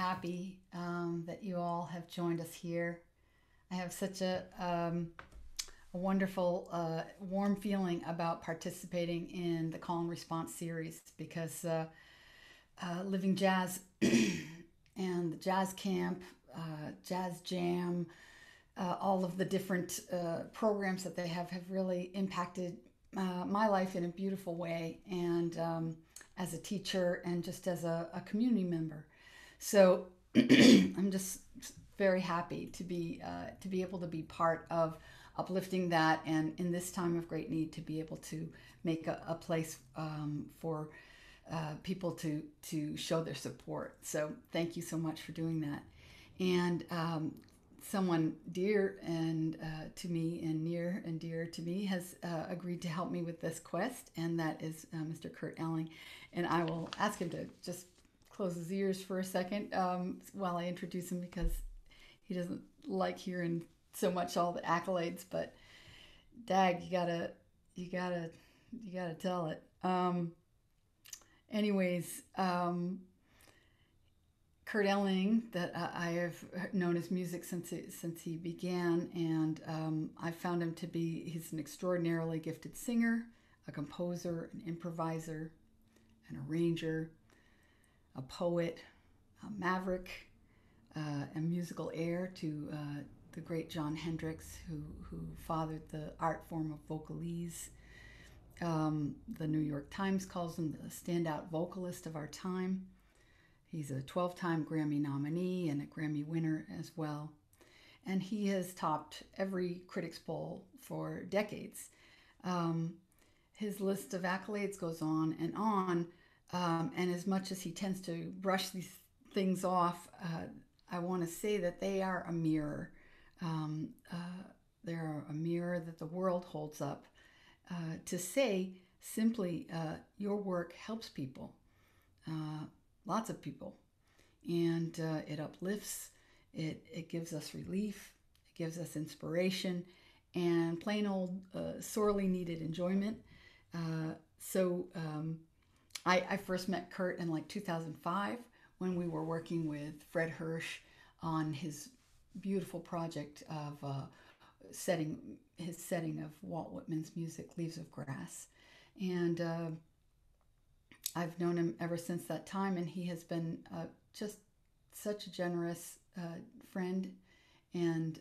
happy that you all have joined us here. I have such a wonderful, warm feeling about participating in the call and response series because Living Jazz and the Jazz Camp, Jazz Jam, all of the different programs that they have really impacted my life in a beautiful way, and as a teacher and just as a community member. So I'm just very happy to be able to be part of uplifting that, and in this time of great need to be able to make a place for people to show their support. So thank you so much for doing that. And someone dear and to me and near and dear to me has agreed to help me with this quest, and that is Mr. Kurt Elling. And I will ask him to just close his ears for a second while I introduce him, because he doesn't like hearing so much all the accolades. But Dag, you gotta tell it. Anyways, Kurt Elling, that I have known his music since he began, and I found him to be, he's an extraordinarily gifted singer, a composer, an improviser, an arranger, a poet, a maverick, a musical heir to the great Jon Hendricks, who fathered the art form of vocalese. The New York Times calls him the standout vocalist of our time. He's a 12-time Grammy nominee and a Grammy winner as well. And he has topped every critics poll for decades. His list of accolades goes on and on. And as much as he tends to brush these things off, I want to say that they are a mirror. They're a mirror that the world holds up to say simply, your work helps people, lots of people, and it uplifts, it gives us relief, it gives us inspiration, and plain old sorely needed enjoyment. I first met Kurt in like 2005 when we were working with Fred Hirsch on his beautiful project of his setting of Walt Whitman's music, Leaves of Grass. And I've known him ever since that time, and he has been just such a generous friend. And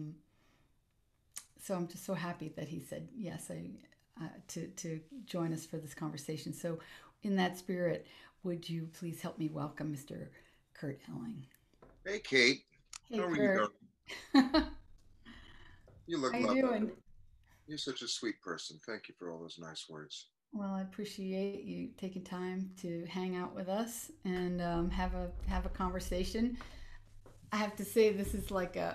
so I'm just so happy that he said yes to join us for this conversation. So in that spirit, would you please help me welcome Mr. Kurt Elling? Hey, Kate. Hey, How are you doing? Kurt. How You look you lovely. doing? You're such a sweet person. Thank you for all those nice words. Well, I appreciate you taking time to hang out with us and have a conversation. I have to say, this is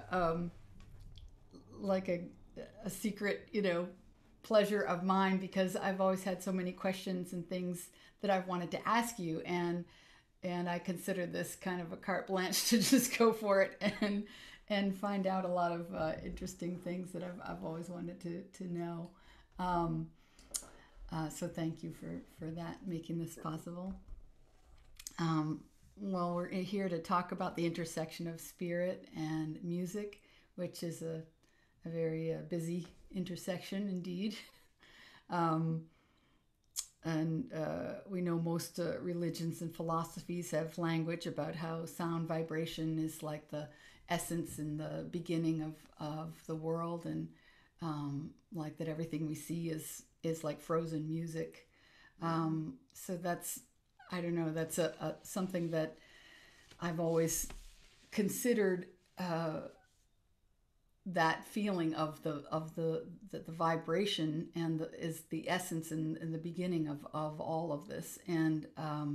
like a secret, pleasure of mine, because I've always had so many questions and things that I've wanted to ask you, and I consider this kind of a carte blanche to just go for it and find out a lot of interesting things that I've always wanted to know. Um, so thank you for that, making this possible. Um, well, we're here to talk about the intersection of spirit and music, which is a very busy intersection indeed. Um, and we know most religions and philosophies have language about how sound vibration is like the essence and the beginning of the world, and like that everything we see is like frozen music. So that's, I don't know, that's a something that I've always considered, that feeling of the vibration and is the essence and the beginning of all of this. And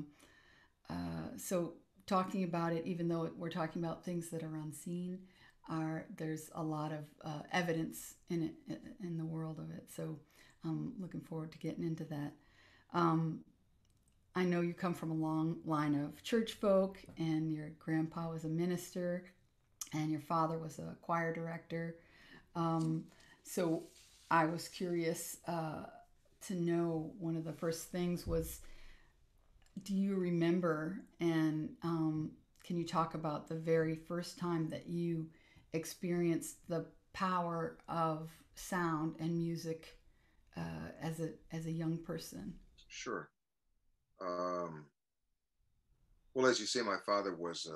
so talking about it, even though we're talking about things that are unseen, there's a lot of evidence in it, in the world of it. So I'm looking forward to getting into that. Um, I know you come from a long line of church folk, and your grandpa was a minister, and your father was a choir director. Um, so I was curious to know, one of the first things was, do you remember, and can you talk about the very first time that you experienced the power of sound and music as a young person? Sure. Um, well, as you say, my father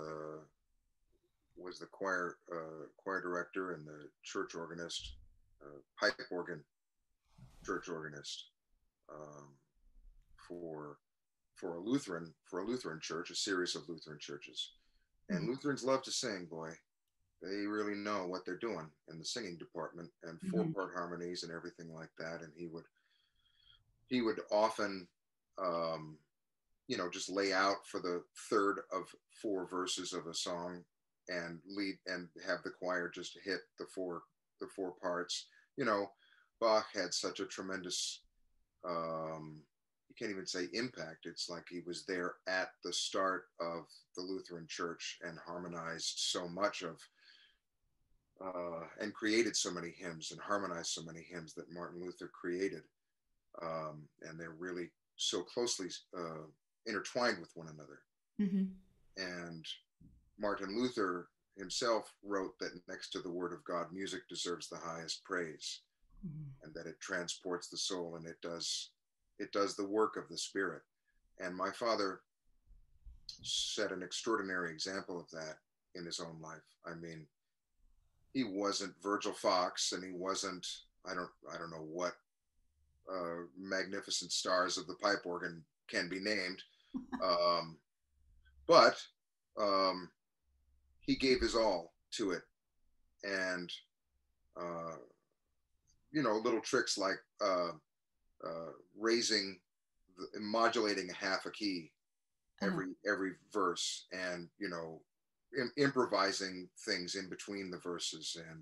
was the choir director and the church organist, pipe organ church organist, um, for for a Lutheran church, a series of Lutheran churches. And Lutherans love to sing, boy. They really know what they're doing in the singing department, and Mm-hmm. four-part harmonies and everything like that. And he would often, um, just lay out for the third of four verses of a song and lead and have the choir just hit the four parts. You know, Bach had such a tremendous, um, you can't even say impact. It's like he was there at the start of the Lutheran Church and harmonized so much of, and created so many hymns and harmonized so many hymns that Martin Luther created. And they're really so closely intertwined with one another. Mm-hmm. And Martin Luther himself wrote that next to the word of God, music deserves the highest praise, and that it transports the soul, and it does the work of the spirit. And my father set an extraordinary example of that in his own life. I mean, he wasn't Virgil Fox, and he wasn't, I don't know what magnificent stars of the pipe organ can be named, um, but um, he gave his all to it. And uh, little tricks like raising modulating a half a key Uh, every verse, and improvising things in between the verses. And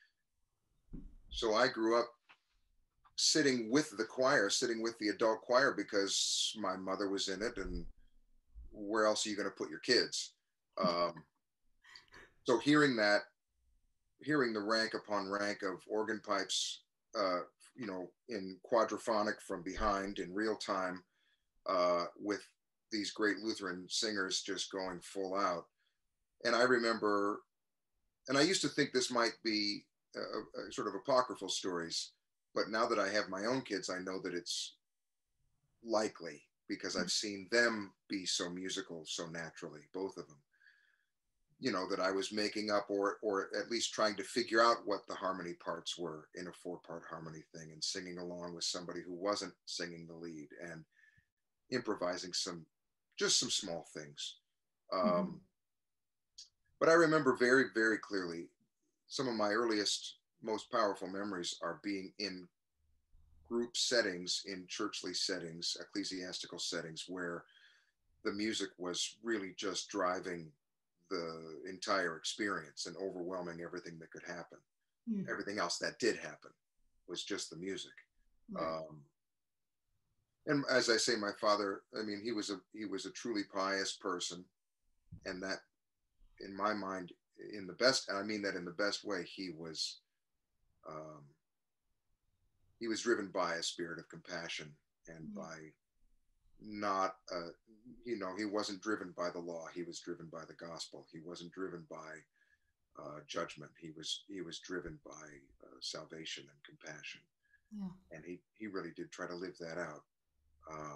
so I grew up sitting with the choir, sitting with the adult choir, because my mother was in it, and where else are you going to put your kids? um, so hearing the rank upon rank of organ pipes, uh, in quadraphonic from behind in real time, with these great Lutheran singers just going full out. And I remember, and I used to think this might be sort of apocryphal stories, but now that I have my own kids, I know that it's likely, because I've seen them be so musical so naturally, both of them. That I was making up, or at least trying to figure out what the harmony parts were in a four-part harmony thing, and singing along with somebody who wasn't singing the lead, and improvising some small things. mm-hmm. Um, but I remember very, very clearly, some of my earliest, most powerful memories are being in group settings, in churchly settings, ecclesiastical settings, where the music was really just driving the entire experience and overwhelming everything that could happen. Mm. Everything else that did happen was just the music. Right. Um, and as I say, my father, I mean, he was a truly pious person, and that, in my mind, in the best, and I mean that in the best way, um, he was driven by a spirit of compassion, and Mm. by not, he wasn't driven by the law. He was driven by the gospel. He wasn't driven by judgment. He was driven by salvation and compassion, Yeah. and he really did try to live that out. Um,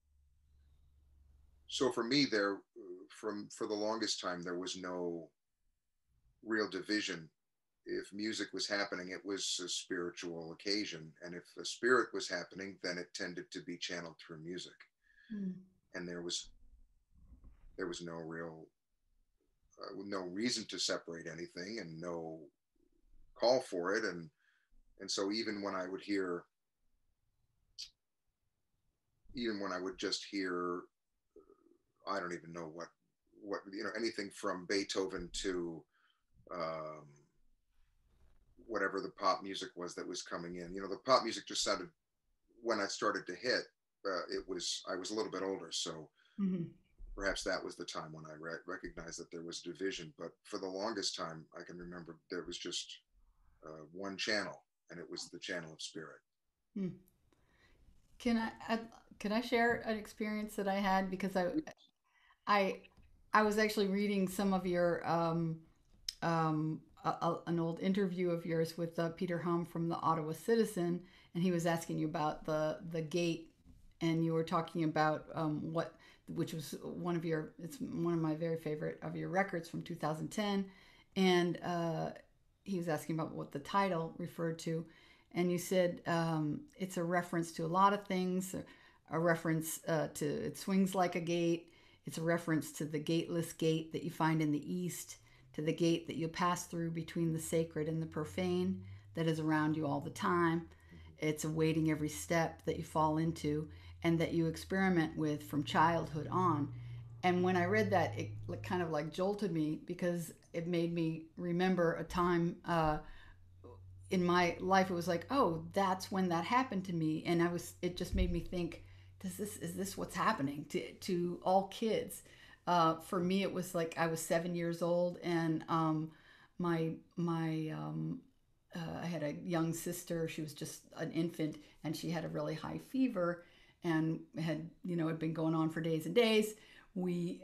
so for me, for the longest time, there was no real division. If music was happening, it was a spiritual occasion, and if a spirit was happening, then it tended to be channeled through music. Mm. And there was no real, no reason to separate anything, and no call for it. And so even when I would just hear, I don't even know what anything from Beethoven to, um, whatever the pop music was that was coming in. The pop music just sounded, when I started to hit, I was a little bit older, so Mm-hmm. perhaps that was the time when I recognized that there was division. But for the longest time, I can remember there was just one channel, and it was the channel of spirit. Mm. Can I, can I share an experience that I had because I I was actually reading some of your an old interview of yours with Peter Hum from the Ottawa Citizen, and he was asking you about the gate, and you were talking about what, which was one of your, it's one of my very favorite of your records from 2010, and he was asking about what the title referred to, and you said it's a reference to a lot of things, a reference to it swings like a gate. It's a reference to the gateless gate that you find in the East, to the gate that you pass through between the sacred and the profane that is around you all the time. It's awaiting every step that you fall into and that you experiment with from childhood on. And when I read that, it kind of like jolted me because it made me remember a time in my life. It was like, oh, that's when that happened to me, and it just made me think, is this what's happening to all kids? For me, it was like I was 7 years old, and my I had a young sister. She was just an infant, and she had a really high fever, and had, had been going on for days and days. We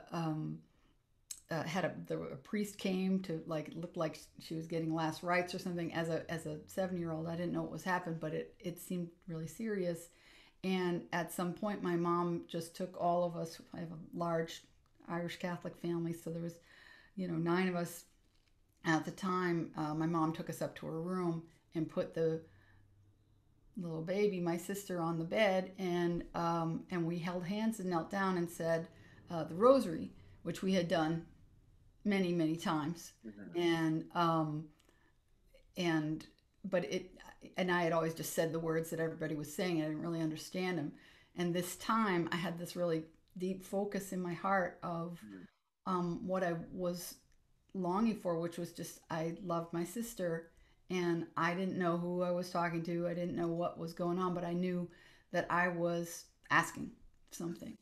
had a priest came to, like, it looked like she was getting last rites or something. As a 7 year old, I didn't know what was happened, but it seemed really serious. And at some point, my mom just took all of us. I have a large Irish Catholic family, so there was, 9 of us at the time. My mom took us up to her room and put the little baby, my sister, on the bed, and we held hands and knelt down and said the rosary, which we had done many, many times. Mhm. And and but it and I had always just said the words that everybody was saying. I didn't really understand them. And this time I had this really deep focus in my heart of Mhm. what I was longing for, which was just, I loved my sister, and I didn't know who I was talking to. I didn't know what was going on, but I knew that I was asking something.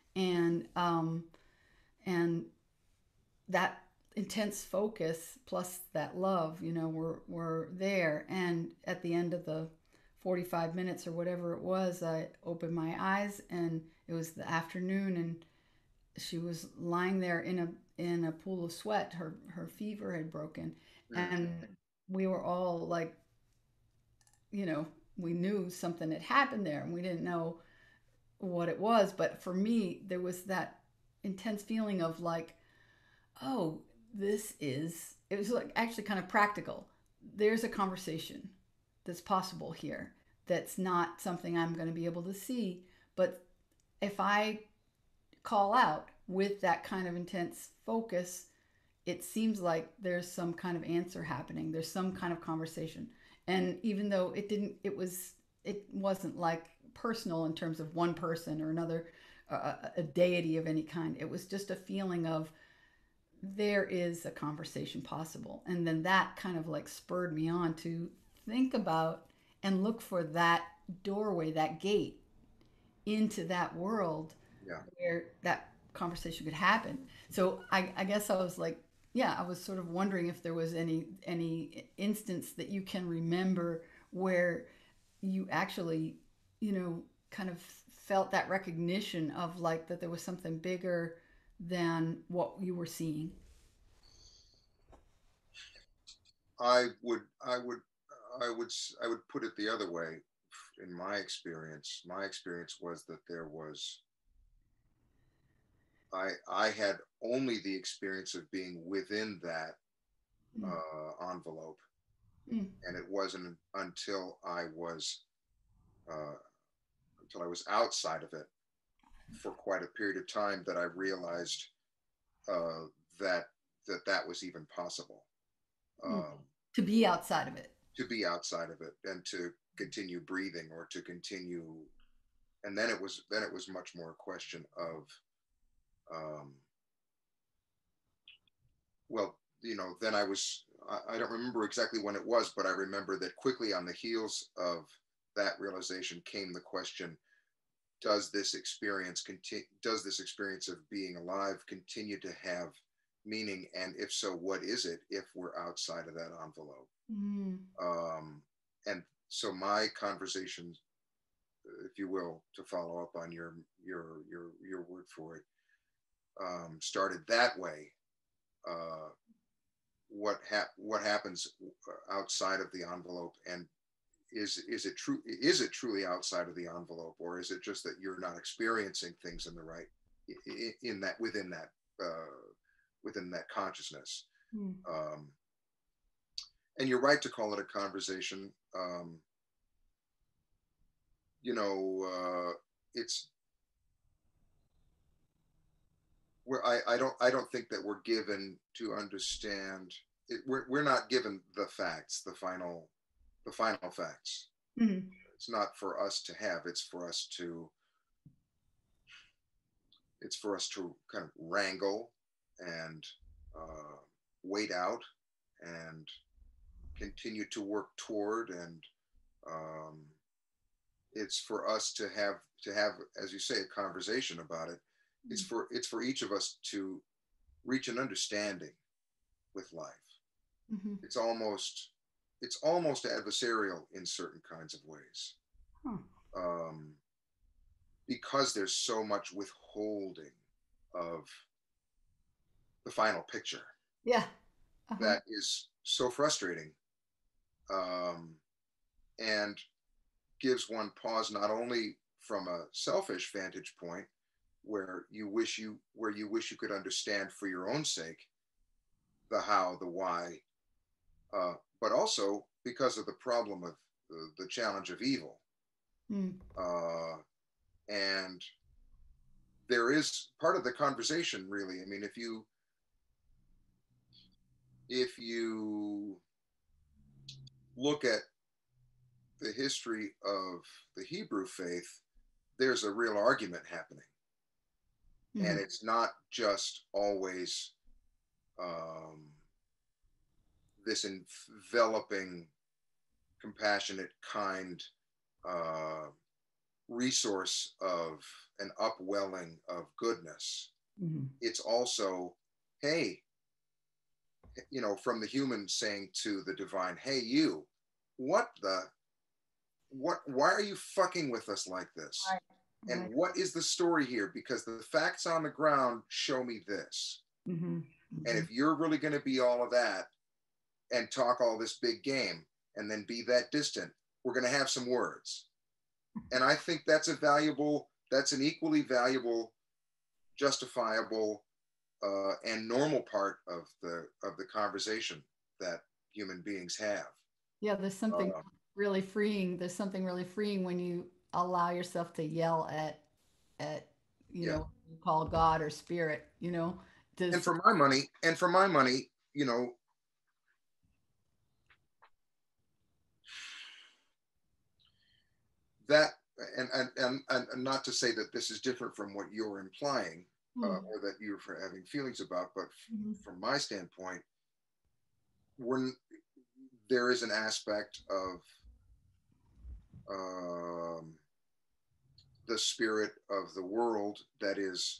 And that intense focus plus that love, were there. And at the end of the 45 minutes or whatever it was, I opened my eyes, and it was the afternoon, and she was lying there in a pool of sweat. Her fever had broken, Mhm. and we were all like, you know, we knew something had happened there, and we didn't know what it was. But for me, there was that intense feeling of like, oh, it was like actually kind of practical. There's a conversation that's possible here that's not something I'm going to be able to see. But if I call out with that kind of intense focus, it seems like there's some kind of answer happening. There's some kind of conversation. And even though it wasn't like personal in terms of one person or another, a deity of any kind. It was just a feeling of there is a conversation possible. And then that kind of like spurred me on to think about and look for that doorway, that gate into that world Yeah. where that conversation could happen. So I guess I was like, yeah, I was sort of wondering if there was any instance that you can remember where you actually, kind of felt that recognition of like that there was something bigger than what you were seeing. I would put it the other way. In my experience was that there was I had only the experience of being within that Mm, envelope, mm, and it wasn't uh, until I was outside of it for quite a period of time that I realized uh, that that was even possible. mm. Um, To be outside of it. to be outside of it and to continue breathing or to continue, and then it was much more a question of um, well, then I don't remember exactly when it was, but I remember that quickly on the heels of that realization came the question: does this experience of being alive continue to have meaning, and if so, what is it if we're outside of that envelope? Mm, um, and so my conversation, if you will, to follow up on your word for it, started that way, what happens outside of the envelope, and is it true, is it truly outside of the envelope, or is it just that you're not experiencing things in the right, in that, within that consciousness. Mm. And you're right to call it a conversation. It's where I don't think that we're given to understand it. We're not given the facts, the final facts. Mm. It's not for us to have. It's for us to kind of wrangle and wait out and continue to work toward, and it's for us to have, as you say, a conversation about it. It's for each of us to reach an understanding with life. Mm-hmm. It's almost adversarial in certain kinds of ways. Huh. Because there's so much withholding of the final picture. Yeah. Uh-huh. That is so frustrating, and gives one pause, not only from a selfish vantage point where you wish you could understand for your own sake the how, the why, but also because of the problem of the challenge of evil. Mm. And there is part of the conversation, really. I mean, if you look at the history of the Hebrew faith, there's a real argument happening. Mm-hmm. And it's not just always this enveloping, compassionate, kind resource of an upwelling of goodness. Mm-hmm. It's also, hey, from the human saying to the divine, hey, you, why are you fucking with us like this? Right. And what is the story here? Because the facts on the ground show me this. Mm-hmm. Mm-hmm. And if you're really going to be all of that and talk all this big game and then be that distant, we're going to have some words. And I think that's an equally valuable, justifiable, and normal part of the conversation that human beings have. Yeah, there's something really freeing. There's something really freeing when you allow yourself to yell at you call God or spirit. And for my money, that, and not to say that this is different from what you're implying, or that you're having feelings about, but from my standpoint, there is an aspect of the spirit of the world that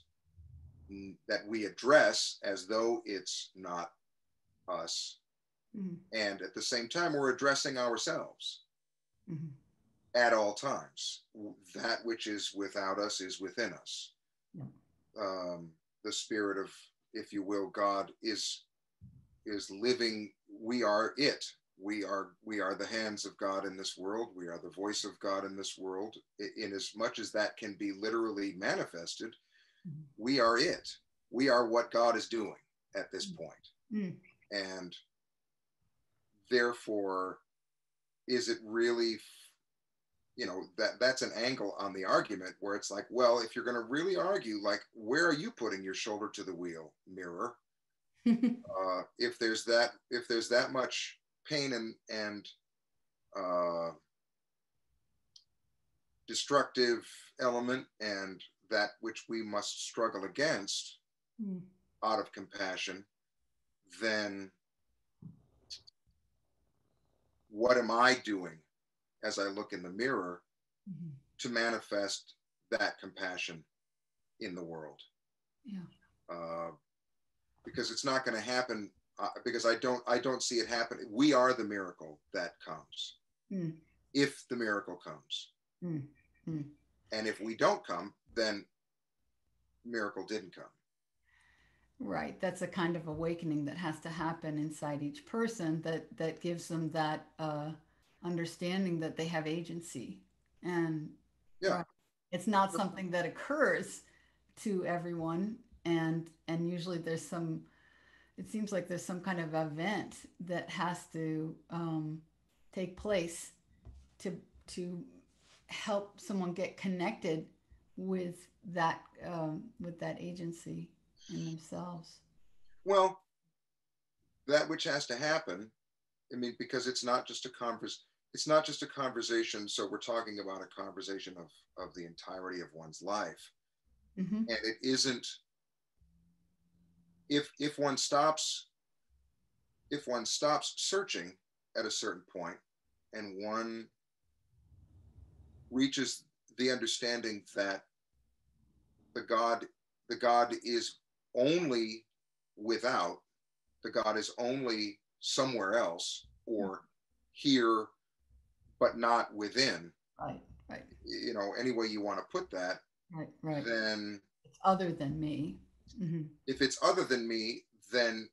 we address as though it's not us. Mm-hmm. And at the same time, we're addressing ourselves. Mm-hmm. At all times. That which is without us is within us. Yeah. The spirit of, if you will, God is living. We are it. We are the hands of God in this world. We are the voice of God in this world. In as much as that can be literally manifested, mm-hmm. We are it. We are what God is doing at this point. Mm-hmm. And therefore, is it really, that's an angle on the argument where it's like, well, if you're going to really argue, like, where are you putting your shoulder to the wheel, mirror? If there's that much pain and destructive element, and that which we must struggle against out of compassion, then what am I doing as I look in the mirror to manifest that compassion in the world? Yeah. Because it's not going to happen. Because I don't see it happen. We are the miracle that comes. If the miracle comes. And if we don't come, then miracle didn't come. Right. That's a kind of awakening that has to happen inside each person that gives them that understanding that they have agency. And Yeah. right, it's not something that occurs to everyone, and usually there's some. It seems like there's some kind of event that has to take place to to help someone get connected with with that agency in themselves. Well, that which has to happen, I mean, because it's not just a conversation. So we're talking about a conversation of the entirety of one's life. Mm-hmm. And it isn't, if one stops, if one stops searching at a certain point and one reaches the understanding that the God, the God is only without, the God is only somewhere else or here, but not within, Right, right, any way you want to put that, right, right. then It's other than me. Mm-hmm. if it's other than me, then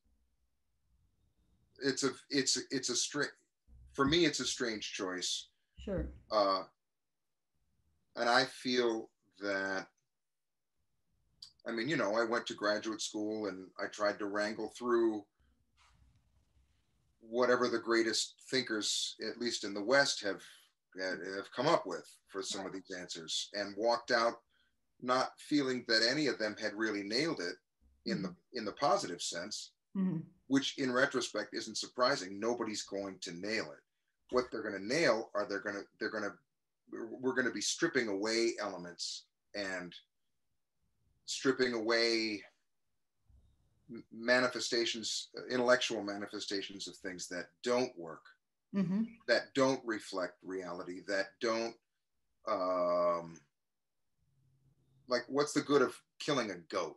it's a strange, for me, it's a strange choice. Sure. Uh, and I feel that, I mean, I went to graduate school and I tried to wrangle through whatever the greatest thinkers, at least in the West, have come up with for some Right. of these answers, and walked out not feeling that any of them had really nailed it Mm-hmm. in the positive sense, Mm-hmm. which in retrospect isn't surprising. Nobody's going to nail it. What they're going to nail are they're going to we're going to be stripping away elements and stripping away manifestations, intellectual manifestations of things that don't work, Mm-hmm. that don't reflect reality, that don't, um, like, what's the good of killing a goat?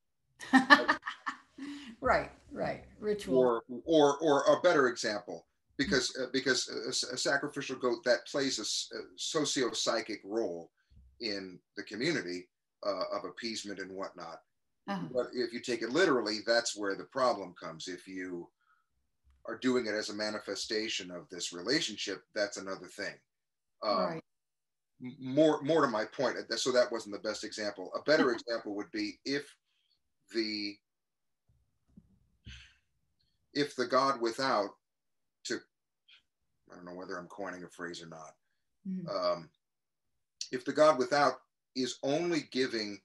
Right, right. Ritual. Or a better example, because a sacrificial goat that plays a socio-psychic role in the community, of appeasement and whatnot. Uh-huh. But if you take it literally, that's where the problem comes. If you are doing it as a manifestation of this relationship, that's another thing. Um, Right. more to my point, so that wasn't the best example. A better example would be the if the God without, to, I don't know whether I'm coining a phrase or not. Mm-hmm. If the God without is only giving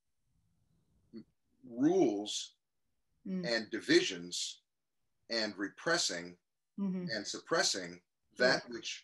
rules and divisions and repressing Mm-hmm. and suppressing Sure. that which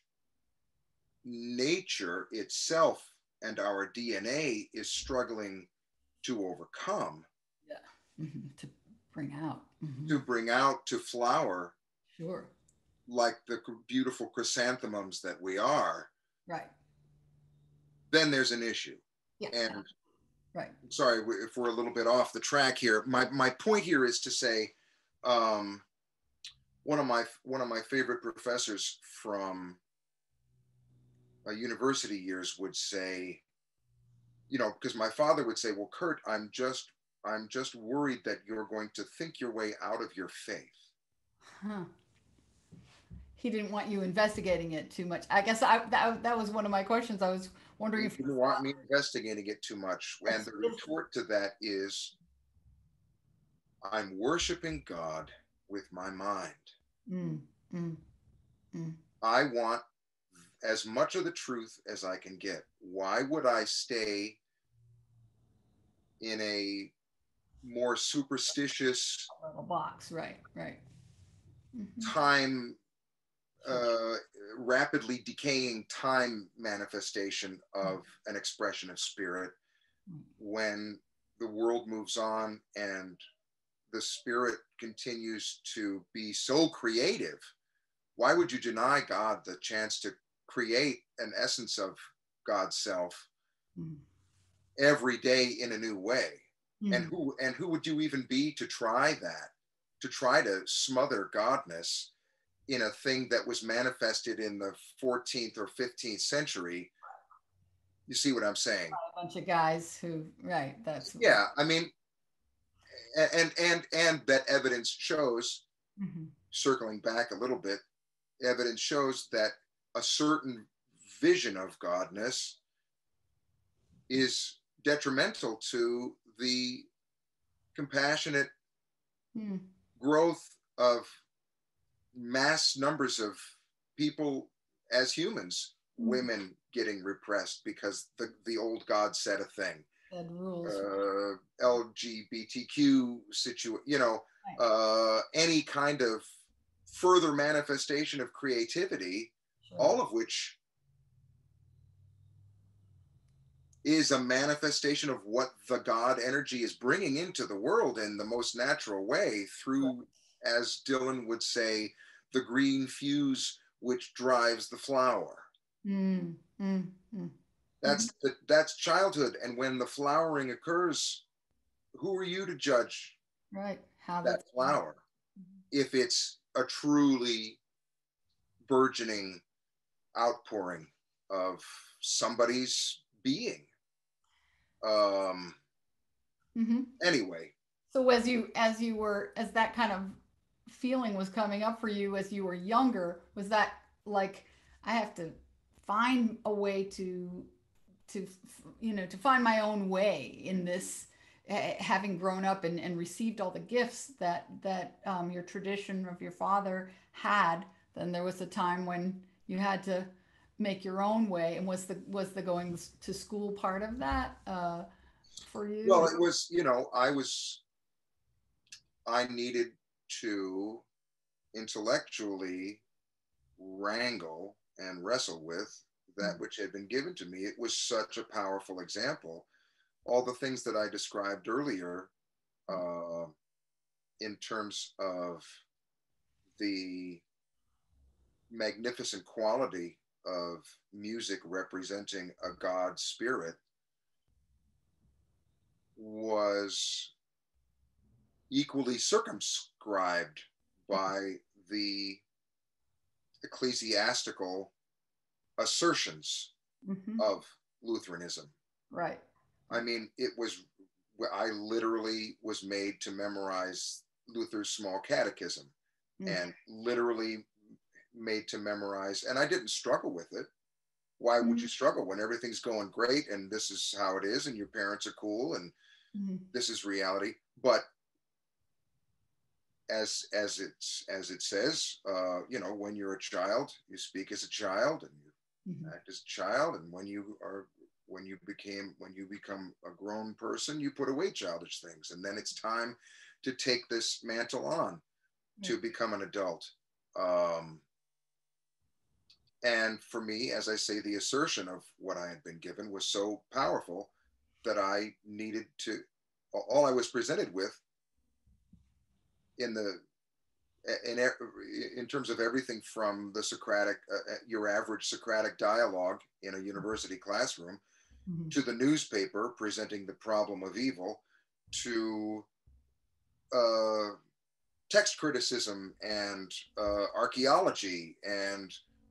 nature itself and our DNA is struggling to overcome, Yeah. Mm-hmm. To bring out. Mm-hmm. to bring out, to flower Sure. like the beautiful chrysanthemums that we are, Right. then there's an issue. Yeah. And Right. sorry if we're a little bit off the track here. My point here is to say, um, one of my favorite professors from university years would say, because my father would say, "Well, Kurt, I'm just worried that you're going to think your way out of your faith." Huh. He didn't want you investigating it too much. I guess that was one of my questions. I was wondering He if you didn't want me investigating it too much. And that's the retort to that is, I'm worshiping God with my mind. mm, mm, mm. I want as much of the truth as I can get. Why would I stay in a more superstitious, A little box. Right. Right. Mm-hmm. time, Sure. uh, rapidly decaying time manifestation of an expression of spirit, when the world moves on and the spirit continues to be so creative? Why would you deny God the chance to create an essence of God's self Mm-hmm. every day in a new way? And Mm-hmm. who would you even be to try that? To try to smother Godness in a thing that was manifested in the 14th or 15th century? You see what I'm saying? A bunch of guys who. Right. That's. Yeah, I mean, And that evidence shows, Mhm. circling back a little bit, evidence shows that a certain vision of godness is detrimental to the compassionate Mm. growth of mass numbers of people as humans, Mm. women getting repressed because the old god said a thing, Bad rules. LGBTQ Right. any kind of further manifestation of creativity, Sure. all of which is a manifestation of what the God energy is bringing into the world in the most natural way Right. through, as Dylan would say, the green fuse which drives the flower. Mm. Mm. Mm. Mhm. That's childhood, and when the flowering occurs, who are you to judge Right. How that's that going. flower if it's a truly burgeoning outpouring of somebody's being? Um, Mm-hmm. anyway, So as that kind of feeling was coming up for you as you were younger, was that like I have to find a way to to find my own way in this, having grown up and received all the gifts that your tradition of your father had, then there was a time when you had to make your own way. And was the going to school part of that for well, you? it was, I needed to intellectually wrangle and wrestle with that which had been given to me. It was such a powerful example. All the things that I described earlier, uh, in terms of the magnificent quality of music representing a God spirit, was equally circumscribed by the ecclesiastical assertions Mm-hmm. of Lutheranism. Right. I Right. mean, I literally was made to memorize Luther's small catechism, Mm. and literally made to memorize, and I didn't struggle with it. Why would Mm. you struggle when everything's going great and this is how it is and your parents are cool and Mm. this is reality? But as it says, when you're a child, you speak as a child and you Mhm. act as a child, and when you become a grown person, you put away childish things, and then it's time to take this mantle on Right. to become an adult. Um, and for me, as I say, the assertion of what I had been given was so powerful that I needed to. All I was presented with in the in in terms of everything from the Socratic, your average Socratic dialogue in a university classroom, Mhm. to the newspaper presenting the problem of evil, to uh, text criticism and archaeology and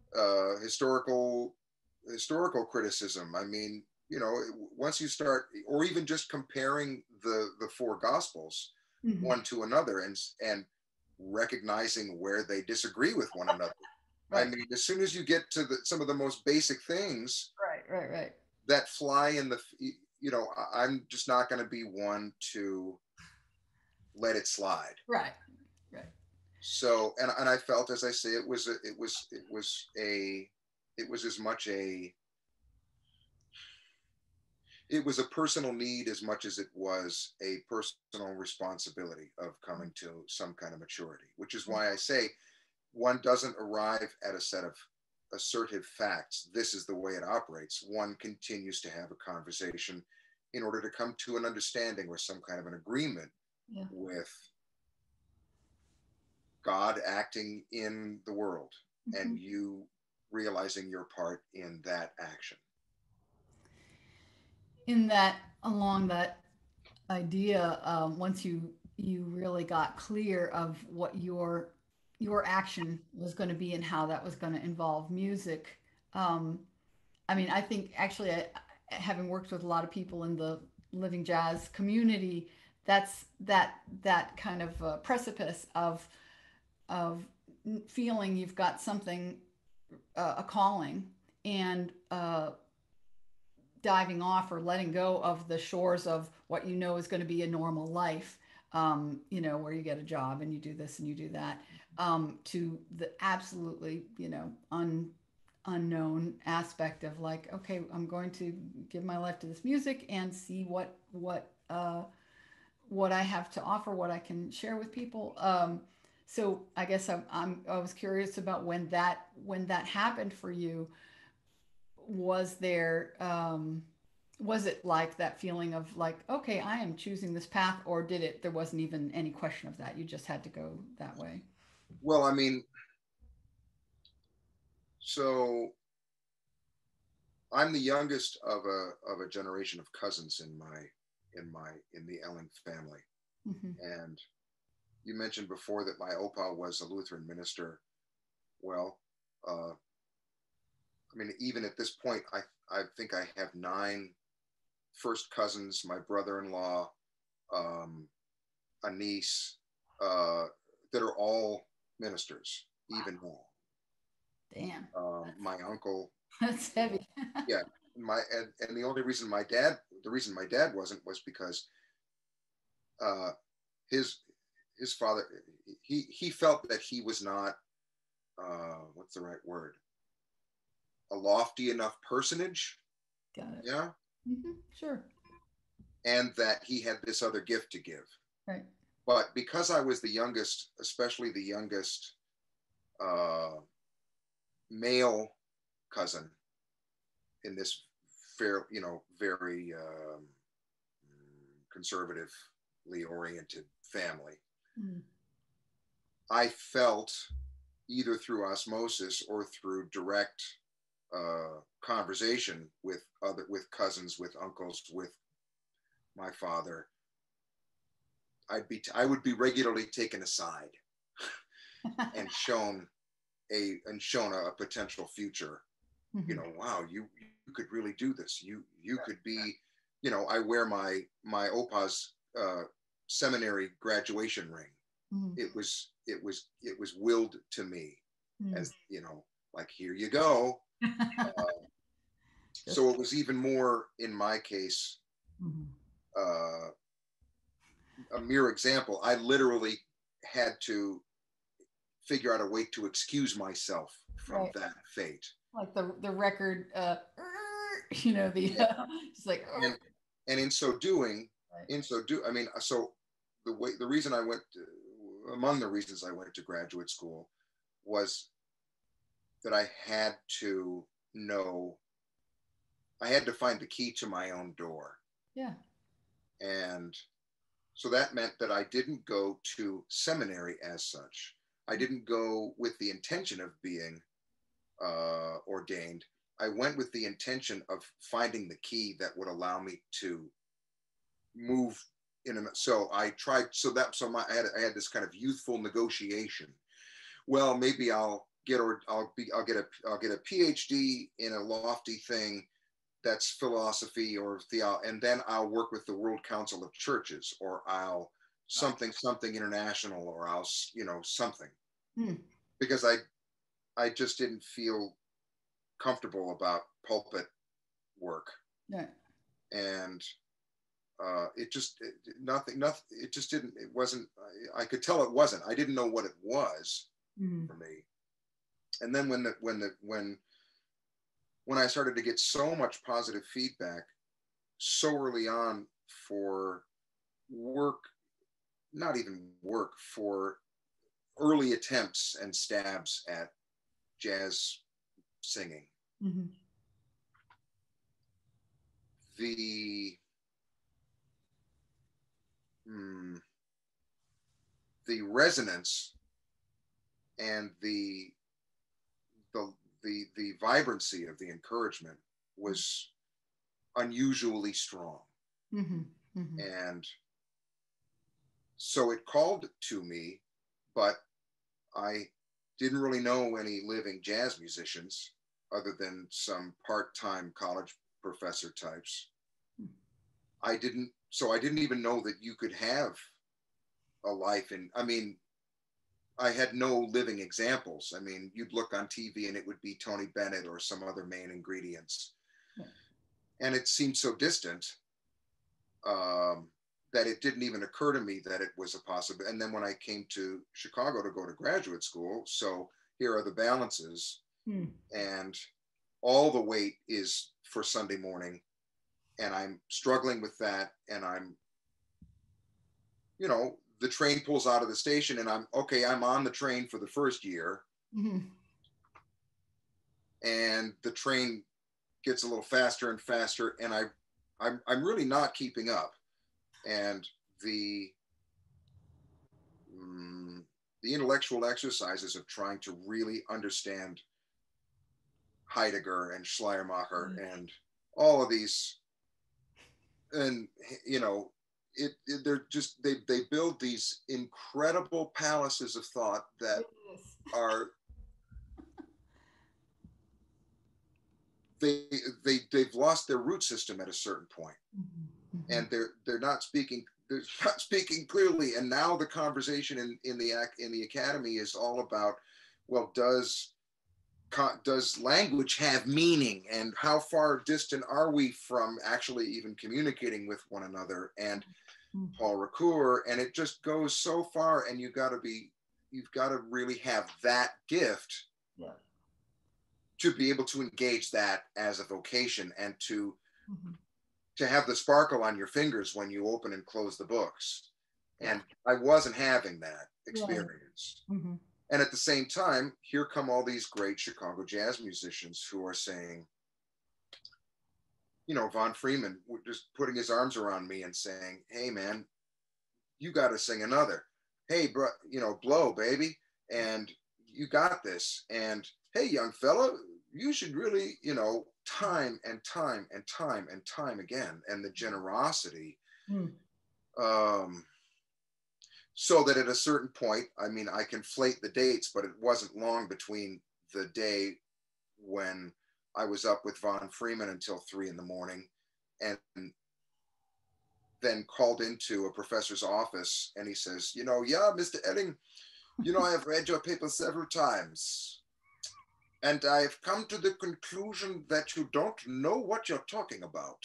historical criticism. I mean, once you start, or even just comparing the four gospels Mhm. one to another, and recognizing where they disagree with one another. I Right. mean, as soon as you get to some of the most basic things Right. Right. Right. that fly in the, I'm just not going to be one to let it slide. Right. Right. So, and I felt, as I say, it was as much it was a personal need as much as it was a personal responsibility of coming to some kind of maturity, which is why I say one doesn't arrive at a set of assertive facts. This is the way it operates. One continues to have a conversation in order to come to an understanding or some kind of an agreement Yeah. with God acting in the world and Mhm. you realizing your part in that action. In that, along that idea, once you really got clear of what your action was going to be and how that was going to involve music. Um, I mean, I think actually, having worked with a lot of people in the living jazz community, that's that kind of precipice of feeling you've got something, a calling, and diving off or letting go of the shores of what you know is going to be a normal life, where you get a job and you do this and you do that, to the absolutely, unknown aspect of like, okay, I'm going to give my life to this music and see what I have to offer, what I can share with people. So I guess I was curious about when that happened for you. Was there was it like that feeling of like, okay, I am choosing this path, or did it, there wasn't even any question of that, you just had to go that way? Well, I mean, so I'm the youngest of a generation of cousins in the Elling family. Mm-hmm. And you mentioned before that my opa was a Lutheran minister. Well, I mean, even at this point, I think I have 9 first cousins, my brother-in-law, um, a niece, that are all ministers, Wow. even now. Damn. My uncle, That's you know, heavy. yeah, and the only reason the reason my dad wasn't was because uh, his his father, he felt that he was not, what's the right word, a lofty enough personage, Got it. yeah, Sure. and that he had this other gift to give. Right. But because I was the youngest, especially the youngest uh, male cousin in this very conservatively oriented family, Mm. I felt either through osmosis or through direct conversation with cousins, with uncles, with my father, I would be regularly taken aside and shown a potential future. Mm-hmm. Wow, you could really do this. You could be, I wear my opa's seminary graduation ring. Mm-hmm. It was willed to me Mm. as, like, here you go. Just. So it was even more in my case, Mm-hmm. uh, a mere example. I literally had to figure out a way to excuse myself from Right. that fate. Like the record, the Yeah. just like, And and in so doing, right. I mean, so the reason I went among the reasons I went to graduate school was that know I had to find the key to my own door. Yeah. And so that meant that I didn't go to seminary as such. I didn't go with the intention of being ordained. I went with the intention of finding the key that would allow me to move in. So I tried. I had this kind of youthful negotiation. Well, maybe I'll get a PhD in a lofty thing that's philosophy or theology, and then I'll work with the World Council of Churches, or I'll something international, or I'll something, Hmm. because I just didn't feel comfortable about pulpit work, Yeah. and nothing, it just didn't, it wasn't, I could tell it wasn't, I didn't know what it was Mm-hmm. for me. And then when I started to get so much positive feedback so early on for work, not even work, for early attempts and stabs at jazz singing, Mm-hmm. the mm, the resonance and the the vibrancy of the encouragement was unusually strong. Mm-hmm. Mm-hmm. And so it called to me, but I didn't really know any living jazz musicians other than some part-time college professor types. I didn't so I didn't even know that you could have a life in, I mean, I had no living examples. I mean, you'd look on TV and it would be Tony Bennett or some other main ingredients. Yeah. And it seemed so distant that it didn't even occur to me that it was a possibility. And then when I came to Chicago to go to graduate school, so here are the balances. And all the weight is for Sunday morning. And I'm struggling with that. And I'm, you know, the train pulls out of the station and I'm on the train for the first year. And the train gets a little faster and faster. And I'm really not keeping up. And the intellectual exercises of trying to really understand Heidegger and Schleiermacher and all of these, and you know, they're just they build these incredible palaces of thought that are they've lost their root system at a certain point. And they're not speaking clearly. And now the conversation in the academy is all about, well, does language have meaning, and how far distant are we from actually even communicating with one another? And Paul Ricoeur, and it just goes so far. And you've got to really have that gift to be able to engage that as a vocation, and to have the sparkle on your fingers when you open and close the books. And I wasn't having that experience. And at the same time, here come all these great Chicago jazz musicians who are saying, you know, Von Freeman just putting his arms around me and saying, hey man, you got to sing another. Hey, bro, you know, blow, baby. And you got this. And hey, young fella, you should really, you know, time and time and time and time again. And the generosity, so that at a certain point, I mean, I conflate the dates, but it wasn't long between the day when I was up with Von Freeman until 3 a.m. and then called into a professor's office, and he says, you know, yeah, Mr. Elling, you know, I have read your paper several times, and I've come to the conclusion that you don't know what you're talking about.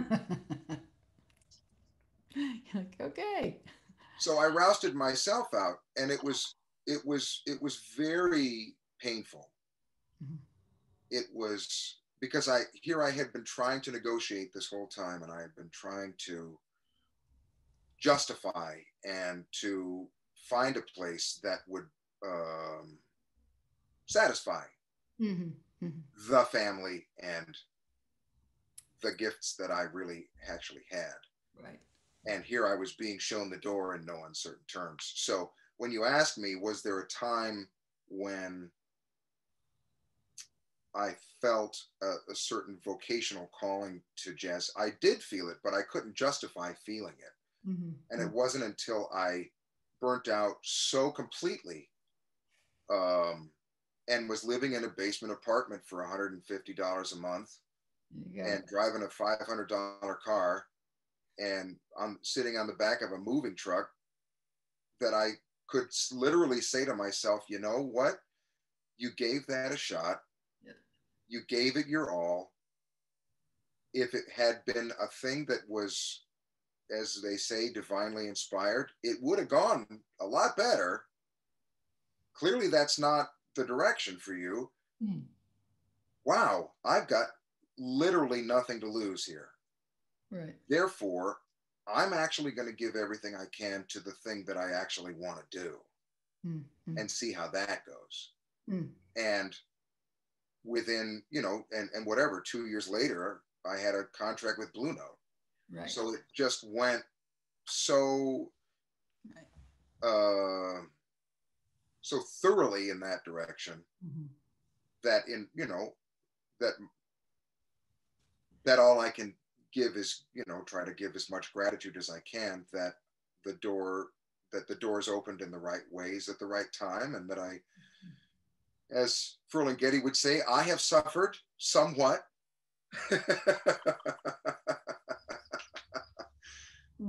Like, okay. So I rousted myself out, and it was very painful. It was because I had been trying to negotiate this whole time, and I had been trying to justify and to find a place that would satisfy the family and the gifts that I really actually had. Right. And here I was being shown the door in no uncertain terms. So when you asked me, was there a time when I felt a certain vocational calling to jazz? I did feel it, but I couldn't justify feeling it. And it wasn't until I burnt out so completely and was living in a basement apartment for $150 a month and driving a $500 car, and I'm sitting on the back of a moving truck, that I could literally say to myself, you know what? You gave that a shot. You gave it your all. If it had been a thing that was, as they say, divinely inspired, it would have gone a lot better. Clearly, that's not the direction for you. Wow, I've got literally nothing to lose here. Right. Therefore, I'm actually going to give everything I can to the thing that I actually want to do and see how that goes. And within, you know, and whatever, 2 years later, I had a contract with Blue Note. Right. So it just went so, so thoroughly in that direction that in, you know, that all I can give is, you know, try to give as much gratitude as I can that the doors opened in the right ways at the right time, and that I, as Ferlinghetti would say, I have suffered somewhat.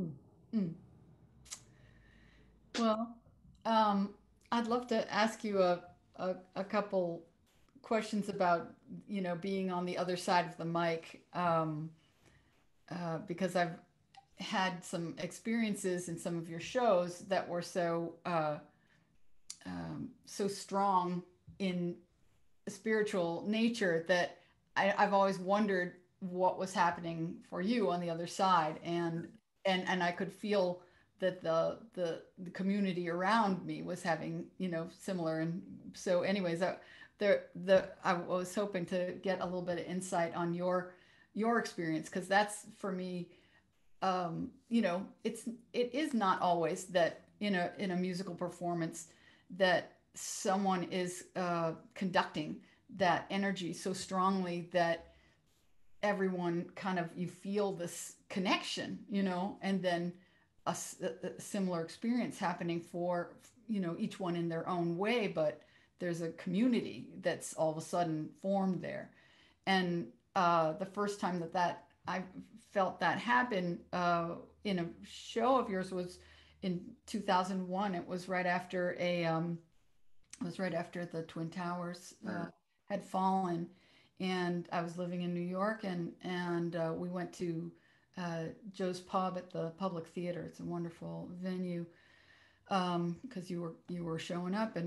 Well, um, I'd love to ask you a couple questions about, being on the other side of the mic, because I've had some experiences in some of your shows that were so strong in spiritual nature that I've always wondered what was happening for you on the other side, and I could feel that the community around me was having similar. And so anyways, I was hoping to get a little bit of insight on your experience, because that's for me, it is not always that in a musical performance that someone is conducting that energy so strongly that everyone kind of, you feel this connection, and then a similar experience happening for each one in their own way, but there's a community that's all of a sudden formed there. And the first time that I felt that happen in a show of yours was in 2001. It was right after it was right after the Twin Towers Mm. had fallen, and I was living in New York, and we went to Joe's Pub at the Public Theater. It's a wonderful venue, because you were showing up,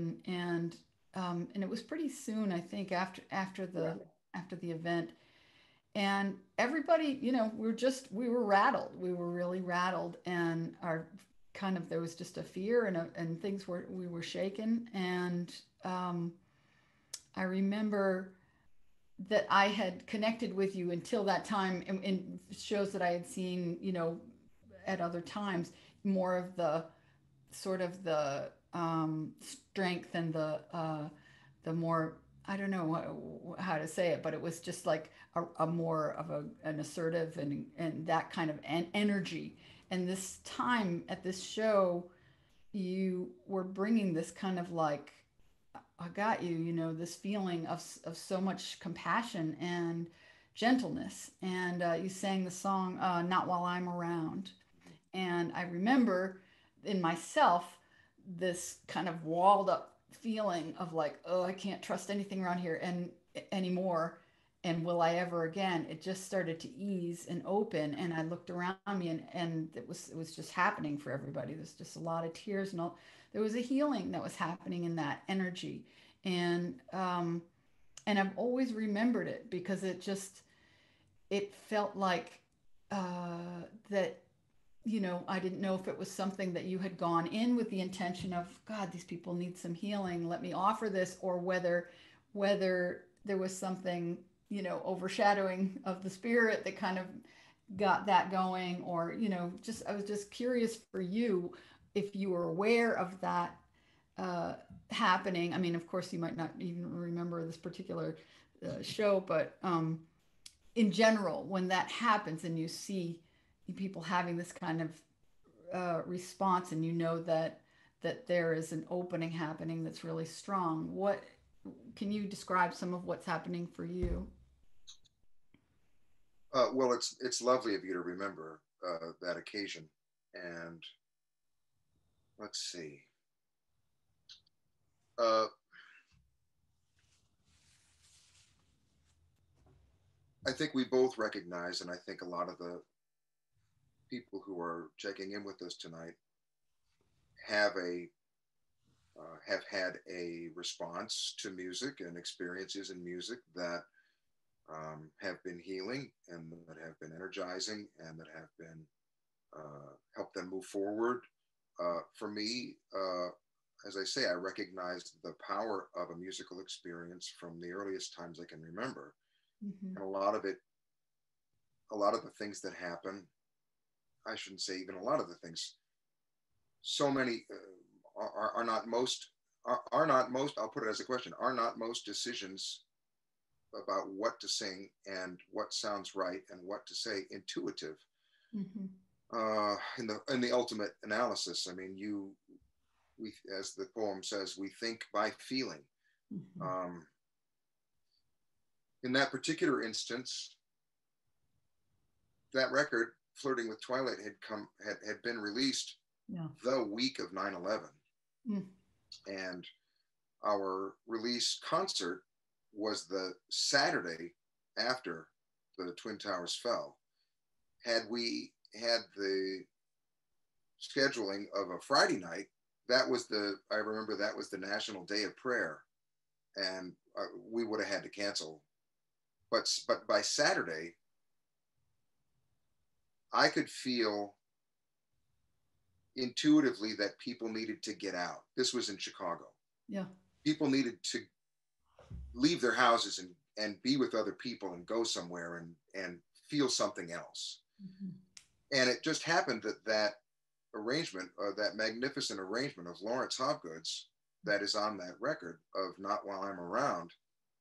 and it was pretty soon, I think, after Yeah. the event. And everybody, we were rattled. We were really rattled, and our kind of, there was just a fear, and things were, we were shaken. And um, I remember that I had connected with you until that time in shows that I had seen, at other times, more of the sort of the strength and the more, I don't know how to say it, but it was just like a more of an assertive and that kind of energy. And this time at this show, you were bringing this kind of like, I got you, this feeling of so much compassion and gentleness. And you sang the song, Not While I'm Around. And I remember in myself this kind of walled up feeling of like, oh, I can't trust anything around here and anymore. And will I ever again? It just started to ease and open. And I looked around me, and it was just happening for everybody. There's just a lot of tears and all. There was a healing that was happening in that energy. And I've always remembered it because it felt like that, I didn't know if it was something that you had gone in with the intention of, God, these people need some healing, let me offer this, or whether there was something, overshadowing of the spirit that kind of got that going, or, just, I was just curious for you if you were aware of that uh, happening. I mean, of course, you might not even remember this particular show, but in general, when that happens and you see people having this kind of response, and that there is an opening happening that's really strong. What can you describe some of what's happening for you? Well, it's lovely of you to remember that occasion. And let's see. Uh, I think we both recognize, and I think a lot of the people who are checking in with us tonight have a have had a response to music and experiences in music that have been healing and that have been energizing and that have been helped them move forward. For me, as I say, I recognized the power of a musical experience from the earliest times I can remember, Mm-hmm. and a lot of the things that happen. I shouldn't say even a lot of the things. So many are not most are not most. I'll put it as a question: are not most decisions about what to sing and what sounds right and what to say intuitive? Mm-hmm. In the ultimate analysis, I mean, we, as the poem says, we think by feeling. Mm-hmm. Um, in that particular instance, that record, "Flirting with Twilight," had been released Yeah. the week of 9/11. Mm. And our release concert was the Saturday after the Twin Towers fell. Had we had the scheduling of a Friday night, I remember that was the National Day of Prayer, and we would have had to cancel. But by Saturday, I could feel intuitively that people needed to get out. This was in Chicago. Yeah. People needed to leave their houses and be with other people and go somewhere and feel something else. Mm-hmm. And it just happened that arrangement, that magnificent arrangement of Lawrence Hobgood's that is on that record of Not While I'm Around,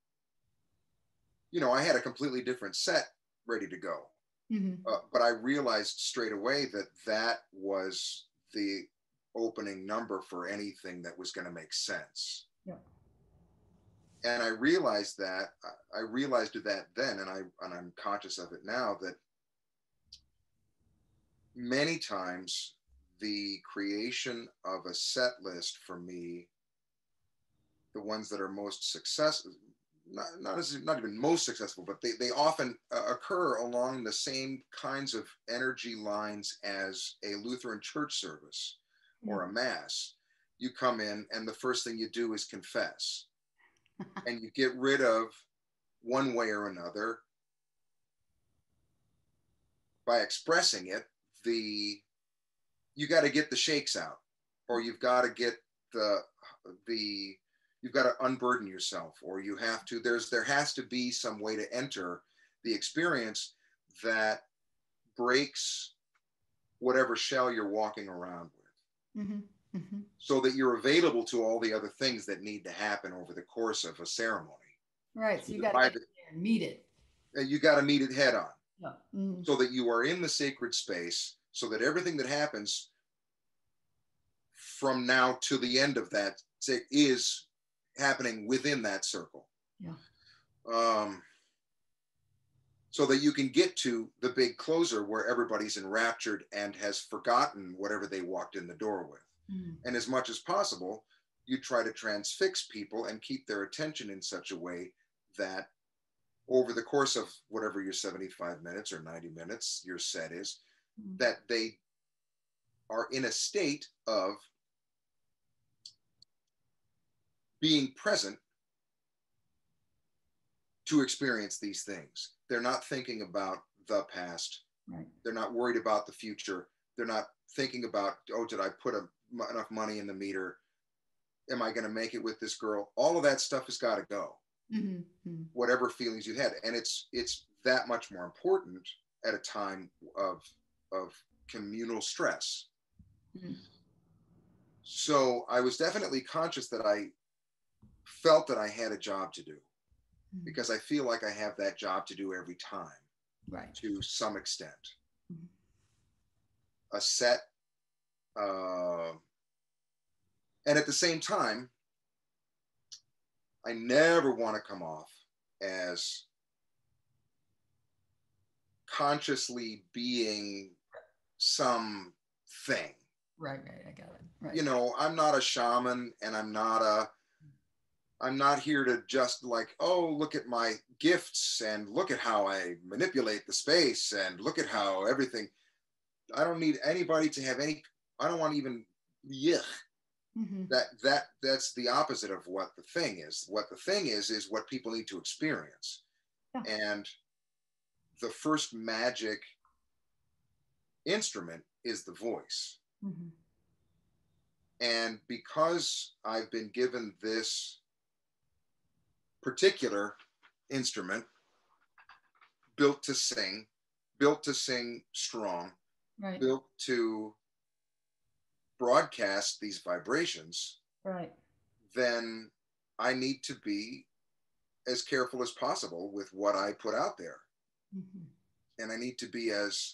I had a completely different set ready to go. Mm-hmm. But I realized straight away that was the opening number for anything that was going to make sense. Yeah. And I realized that then, and I'm conscious of it now, that many times the creation of a set list for me, the ones that are most successful, not even most successful, but they often occur along the same kinds of energy lines as a Lutheran church service or a mass. You come in and the first thing you do is confess. And you get rid of, one way or another, by expressing it, you got to get the shakes out, or you've got to get you've got to unburden yourself, or there has to be some way to enter the experience that breaks whatever shell you're walking around with. Mm-hmm. Mm-hmm. So that you're available to all the other things that need to happen over the course of a ceremony. Right. So you got to get there and meet it. You got to meet it head on. Yeah. Mm-hmm. So that you are in the sacred space, so that everything that happens from now to the end of that is happening within that circle. Yeah. So that you can get to the big closer where everybody's enraptured and has forgotten whatever they walked in the door with. Mm-hmm. And as much as possible, you try to transfix people and keep their attention in such a way that over the course of whatever your 75 minutes or 90 minutes your set is, mm-hmm. that they are in a state of being present to experience these things. They're not thinking about the past. Right. They're not worried about the future. They're not thinking about, did I put enough money in the meter? Am I going to make it with this girl? All of that stuff has got to go. Mm-hmm. Whatever feelings you had. And it's that much more important at a time of communal stress. Mm-hmm. So I was definitely conscious that I felt that I had a job to do, mm-hmm. because I feel like I have that job to do every time, right, to some extent. Mm-hmm. A set, and at the same time, I never want to come off as consciously being something. Right, I got it. Right. I'm not a shaman, and I'm not here to just like, look at my gifts and look at how I manipulate the space and look at how everything. I don't need anybody to have any. I don't want even. Yeah. Mm-hmm. That's the opposite of what the thing is. What the thing is what people need to experience. Yeah. And the first magic instrument is the voice. Mm-hmm. And because I've been given this particular instrument, built to sing strong, right, built to broadcast these vibrations, right, then I need to be as careful as possible with what I put out there. Mm-hmm. And I need to be as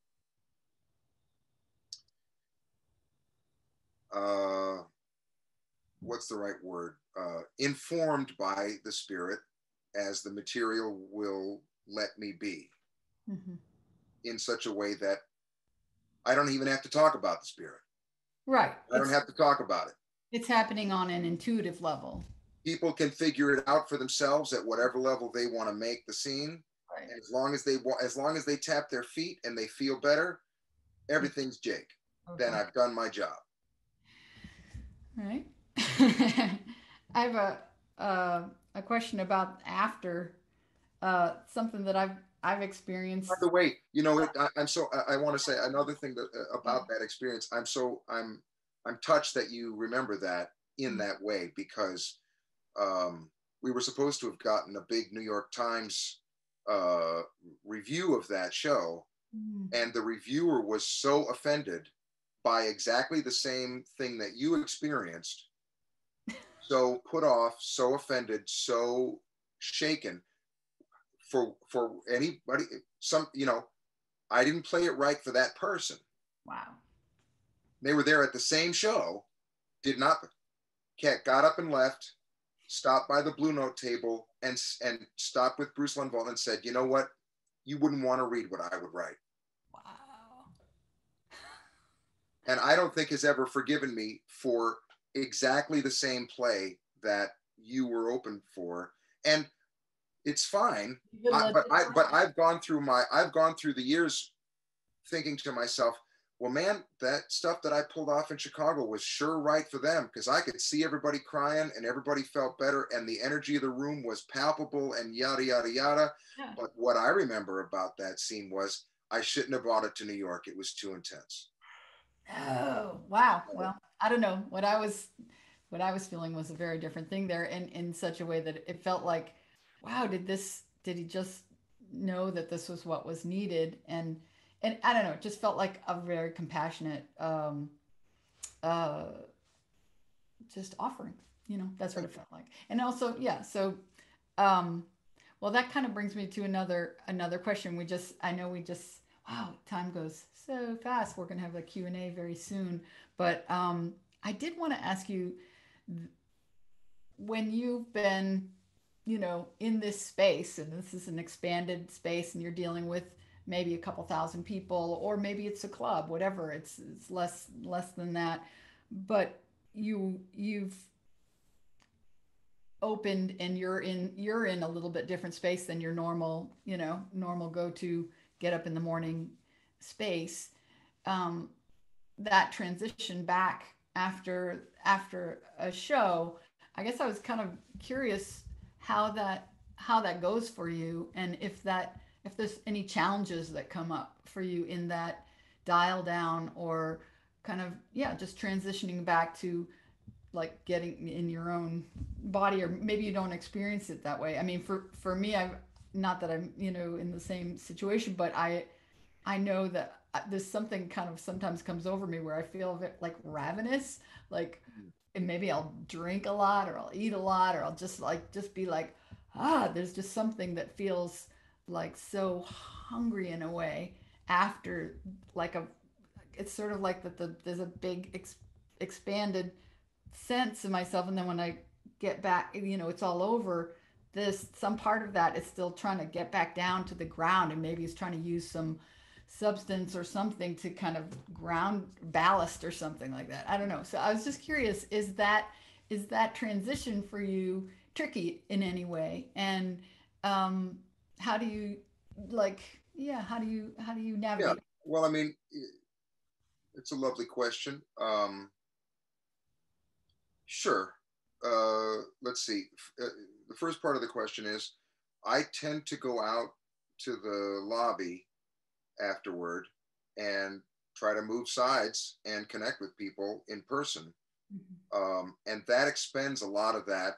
what's the right word? Informed by the spirit as the material will let me be, mm-hmm. in such a way that I don't even have to talk about the spirit. Right. I don't have to talk about it. It's happening on an intuitive level. People can figure it out for themselves at whatever level they want to make the scene. Right. And as long as they tap their feet and they feel better, Yeah. everything's Jake. Then Okay. I've done my job. All right. I have a question about after something that I've By experienced. the way, I want to say another thing that about that experience. I'm touched that you remember that in that way because we were supposed to have gotten a big New York Times uh, review of that show, Mm. and the reviewer was so offended by exactly the same thing that you experienced, so put off, so offended, so shaken for anybody. Some, I didn't play it right for that person. Wow. They were there at the same show, did not, cat got up and left, stopped by the Blue Note table, and stopped with Bruce Lundvall and said, "You know what? You wouldn't want to read what I would write." Wow. And I don't think has ever forgiven me for exactly the same play that you were open for. And it's fine. You could let it But fly. I've gone through the years thinking to myself, well, man, that stuff that I pulled off in Chicago was sure right for them because I could see everybody crying and everybody felt better and the energy of the room was palpable and yada, yada, yada. Yeah. But what I remember about that scene was I shouldn't have brought it to New York. It was too intense. Oh, wow. Well, I don't know. What I was feeling was a very different thing there in such a way that it felt like, wow, did he just know that this was what was needed? And I don't know, it just felt like a very compassionate uh just offering. That's what it felt like. And also, yeah, so um well, that kind of brings me to another question. I know we just wow, time goes so fast. We're going to have a Q&A very soon, but I did want to ask you, when you've been, in this space, and this is an expanded space, and you're dealing with maybe a couple thousand people, or maybe it's a club, whatever, it's less than that, but you've opened, and you're in a little bit different space than your normal go to get up in the morning space. um, that transition back after a show, I guess I was kind of curious how that goes for you, and if there's any challenges that come up for you in that dial down, or kind of, yeah, just transitioning back to like getting in your own body, or maybe you don't experience it that way. I mean, for me, I've not that I'm in the same situation, but I know that there's something kind of sometimes comes over me where I feel a bit like ravenous, like, and maybe I'll drink a lot, or I'll eat a lot, or I'll just be like, there's just something that feels like so hungry in a way after, like a it's sort of like that there's a big expanded sense of myself, and then when I get back, it's all over. This Some part of that is still trying to get back down to the ground, and maybe he's trying to use some substance or something to kind of ground ballast or something like that. I don't know. So I was just curious, is that transition for you tricky in any way? And um how do you, like, yeah, how do you Yeah. navigate? Well, I mean, it's a lovely question. Sure. Let's see. The first part of the question is I tend to go out to the lobby afterward and try to move sides and connect with people in person. And that expends a lot of that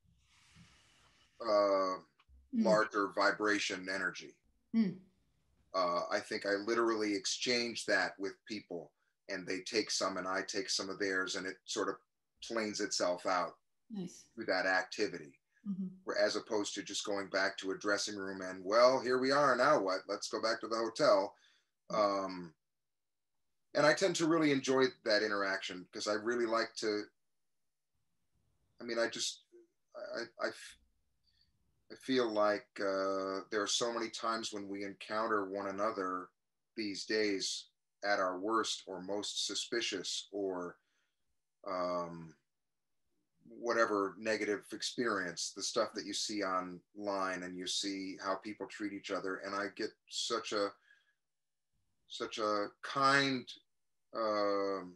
uh, Mm, larger vibration energy. mm, I think I literally exchange that with people, and they take some and I take some of theirs, and it sort of planes itself out nice. through that activity, Hmm. as opposed to just going back to a dressing room and, well, here we are, now what? Let's go back to the hotel. Um, and I tend to really enjoy that interaction because I really like to. I mean, I feel like there are so many times when we encounter one another these days. at our worst or most suspicious or um, whatever negative experience, the stuff that you see online and you see how people treat each other. And I get such a kind um,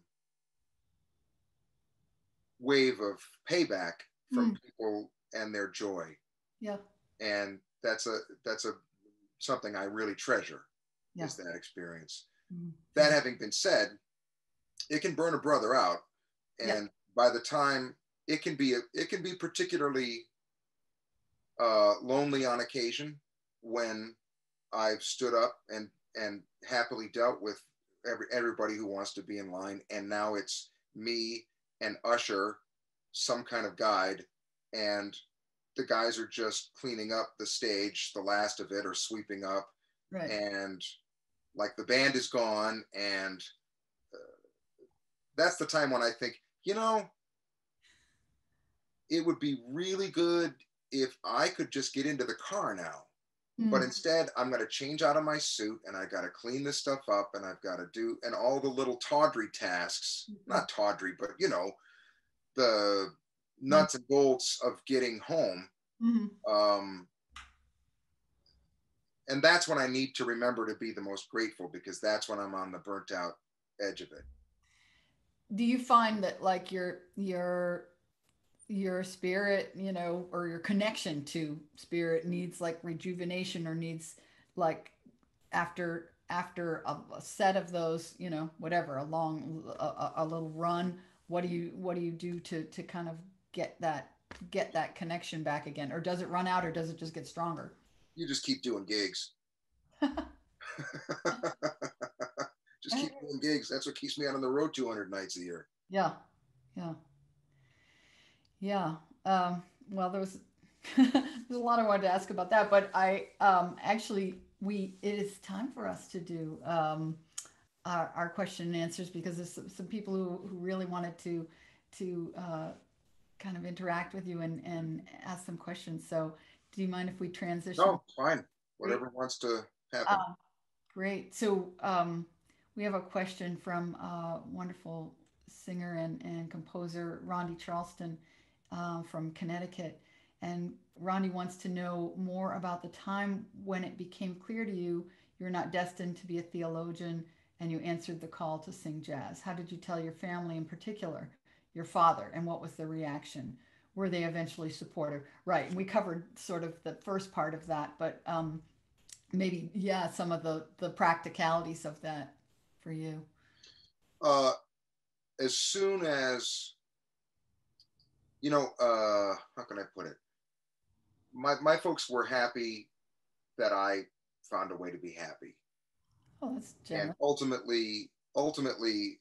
wave of payback from Mm, people and their joy. yeah. And that's a something I really treasure Yeah. is that experience. Mm, That having been said, it can burn a brother out, yeah. and by the time it can be particularly lonely on occasion when I've stood up and happily dealt with everybody who wants to be in line, and now it's me and usher, some kind of guide, and the guys are just cleaning up the stage, the last of it, or sweeping up, Right. and like the band is gone, and that's the time when I think, it would be really good if I could just get into the car now. But Mm, instead, I'm going to change out of my suit and I got to clean this stuff up and I've got to do, and all the little tawdry tasks, mhm. not tawdry, but the Mon- nuts and bolts of getting home. mhm. Um, and that's when I need to remember to be the most grateful, because that's when I'm on the burnt out edge of it. Do you find that like your spirit, or your connection to spirit needs like rejuvenation, or needs like after a set of those, whatever, a little run, what do you do to kind of get that connection back again, or does it run out, or does it just get stronger? You just keep doing gigs. Just keep doing gigs. That's what keeps me out on the road 200 nights a year. Yeah, yeah, yeah. Well, there's a lot I wanted to ask about that, but I actually we it is time for us to do our question and answers, because there's some people who really wanted to kind of interact with you and ask some questions. So, do you mind if we transition? No, fine. Great. Whatever wants to happen. Um, Great. So, we have a question from wonderful singer and composer Rondi Charleston from Connecticut. And Rondi wants to know more about the time when it became clear to you you're not destined to be a theologian, and you answered the call to sing jazz. How did you tell your family, in particular, your father, and what was their reaction? Were they eventually supportive? Right. And we covered sort of the first part of that, but maybe, yeah, some of the practicalities of that for you. Uh, as soon as, how can I put it? My folks were happy that I found a way to be happy. Oh, that's And generous. ultimately,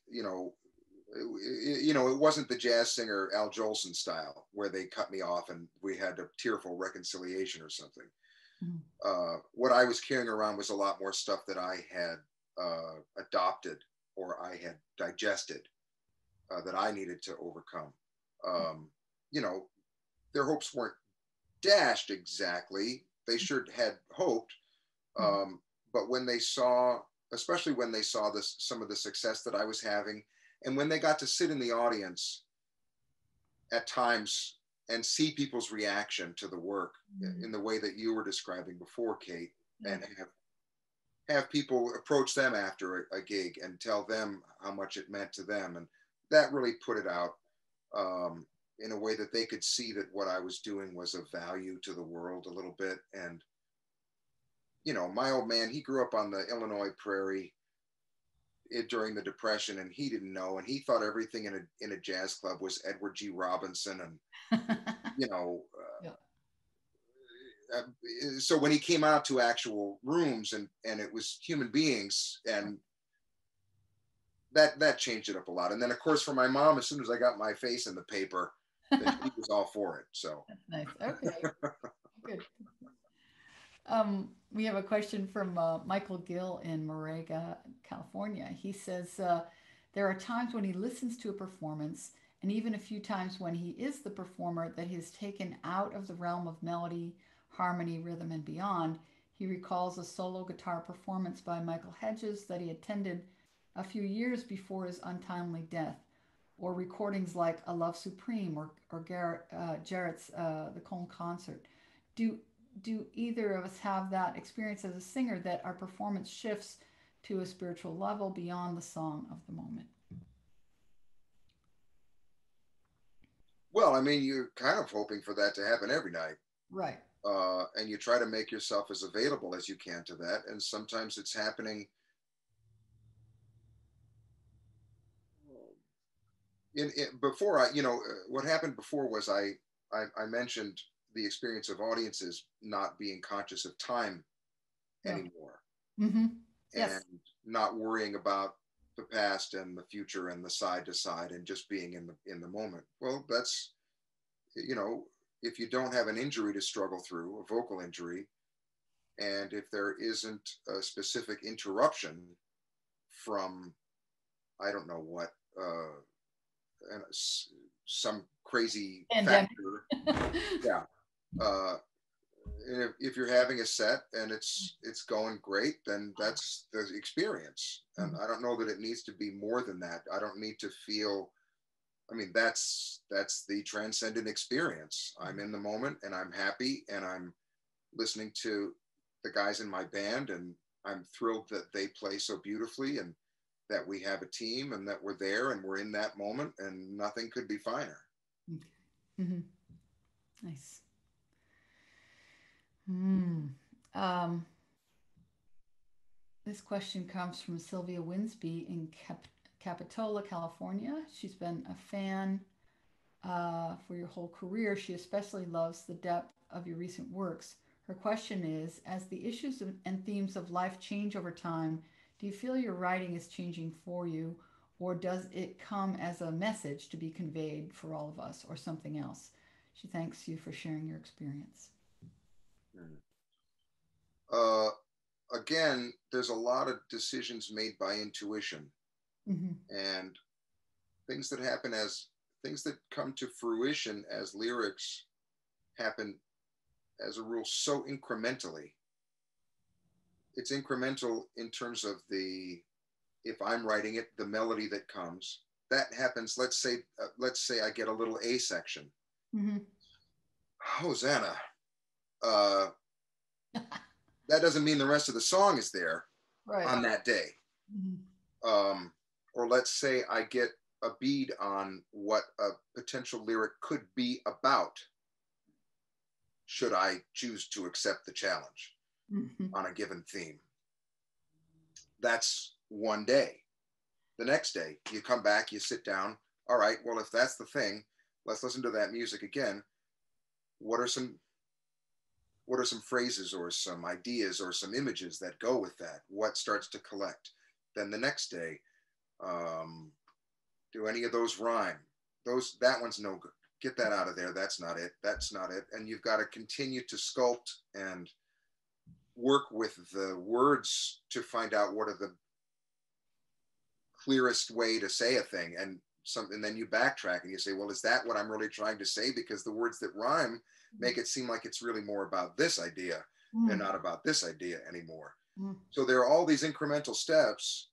it wasn't the jazz singer Al Jolson style where they cut me off and we had a tearful reconciliation or something. Mhm. What I was carrying around was a lot more stuff that I had adopted or I had digested, that I needed to overcome. Um, you know, their hopes weren't dashed exactly. They sure had hoped, Mhm. um, but when they saw, especially when they saw this, some of the success that I was having, and when they got to sit in the audience at times and see people's reaction to the work Mhm. in the way that you were describing before, Kate, Yeah. and have people approach them after a gig and tell them how much it meant to them, and that really put it out, um, in a way that they could see that what I was doing was of value to the world a little bit. And my old man, he grew up on the Illinois prairie during the Depression, and he didn't know, and he thought everything in a jazz club was Edward G. Robinson, and you know. Yeah. So when he came out to actual rooms and it was human beings, and that changed it up a lot. And then of course for my mom, as soon as I got my face in the paper, then she was all for it. So That's nice. Okay. Good. We have a question from Michael Gill in Morega, California. He says there are times when he listens to a performance, and even a few times when he is the performer, that he is taken out of the realm of melody, harmony, rhythm, and beyond. He recalls a solo guitar performance by Michael Hedges that he attended a few years before his untimely death, or recordings like A Love Supreme or Jarrett's The Cone Concert. Do do either of us have that experience as a singer that our performance shifts to a spiritual level beyond the song of the moment? Well, I mean, you're kind of hoping for that to happen every night. Right. And you try to make yourself as available as you can to that. And sometimes it's happening before what happened before was I mentioned the experience of audiences not being conscious of time Yeah. anymore Mm-hmm. and Yes. not worrying about the past and the future and the side to side and just being in the moment. Well, that's, you know, if you don't have an injury to struggle through, a vocal injury, and if there isn't a specific interruption from, I don't know what, and some crazy Pandemic. factor, yeah. Uh, if you're having a set and it's going great, then that's the experience. And Mhm. I don't know that it needs to be more than that. I don't need to feel. I mean, that's the transcendent experience. I'm in the moment and I'm happy and I'm listening to the guys in my band and I'm thrilled that they play so beautifully and that we have a team and that we're there and we're in that moment and nothing could be finer. Okay. Mm-hmm. Nice. Hmm. Um, this question comes from Sylvia Winsby in Capitola, California. She's been a fan for your whole career. She especially loves the depth of your recent works. Her question is, as the issues and themes of life change over time, do you feel your writing is changing for you, or does it come as a message to be conveyed for all of us, or something else? She thanks you for sharing your experience. Uh, Again, there's a lot of decisions made by intuition Mm-hmm. and things that happen as things that come to fruition as lyrics happen as a rule so incrementally. It's incremental in terms of the if I'm writing it, the melody that comes that happens. Let's say I get a little A section. Mm-hmm. Hosanna. Uh, that doesn't mean the rest of the song is there Right. on that day. Mm-hmm. Um, or let's say I get a bead on what a potential lyric could be about, should I choose to accept the challenge Mm-hmm. on a given theme. That's one day. The next day, you come back, you sit down. All right, well, if that's the thing, let's listen to that music again. What are some phrases or some ideas or some images that go with that? What starts to collect? Then the next day, um, do any of those rhyme? That one's no good. Get that out of there. That's not it. That's not it. And you've got to continue to sculpt and work with the words to find out what are the clearest way to say a thing. And then you backtrack and you say, well, is that what I'm really trying to say? Because the words that rhyme make it seem like it's really more about this idea and not about this idea anymore. Mm-hmm. So there are all these incremental steps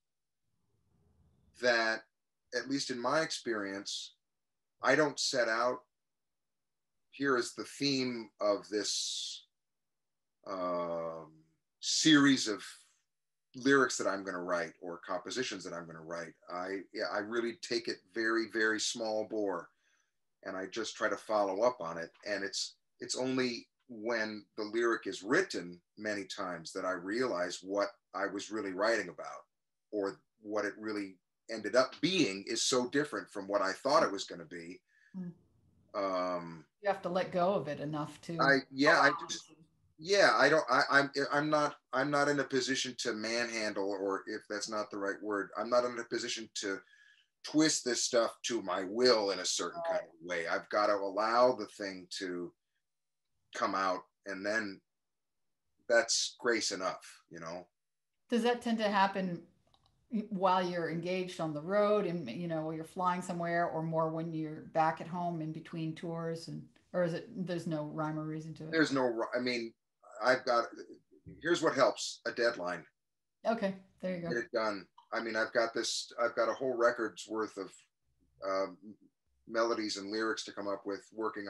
that, at least in my experience, I don't set out, here is the theme of this um, series of lyrics that I'm going to write or compositions that I'm going to write. I really take it very, very small bore and I just try to follow up on it. And it's only when the lyric is written many times that I realize what I was really writing about, or what it really ended up being is so different from what I thought it was going to be. Mm-hmm. Um, You have to let go of it enough to I yeah, I allow it just to. yeah, I don't. I'm not in a position to manhandle, or if that's not the right word, I'm not in a position to twist this stuff to my will in a certain kind of way. I've got to allow the thing to come out, and then that's grace enough. Does that tend to happen while you're engaged on the road and while you're flying somewhere, or more when you're back at home in between tours, and or is it there's no rhyme or reason to it? There's no. I mean, I've got. Here's what helps: a deadline. Okay, there you go. Get it done. I mean, I've got a whole record's worth of um, melodies and lyrics to come up with,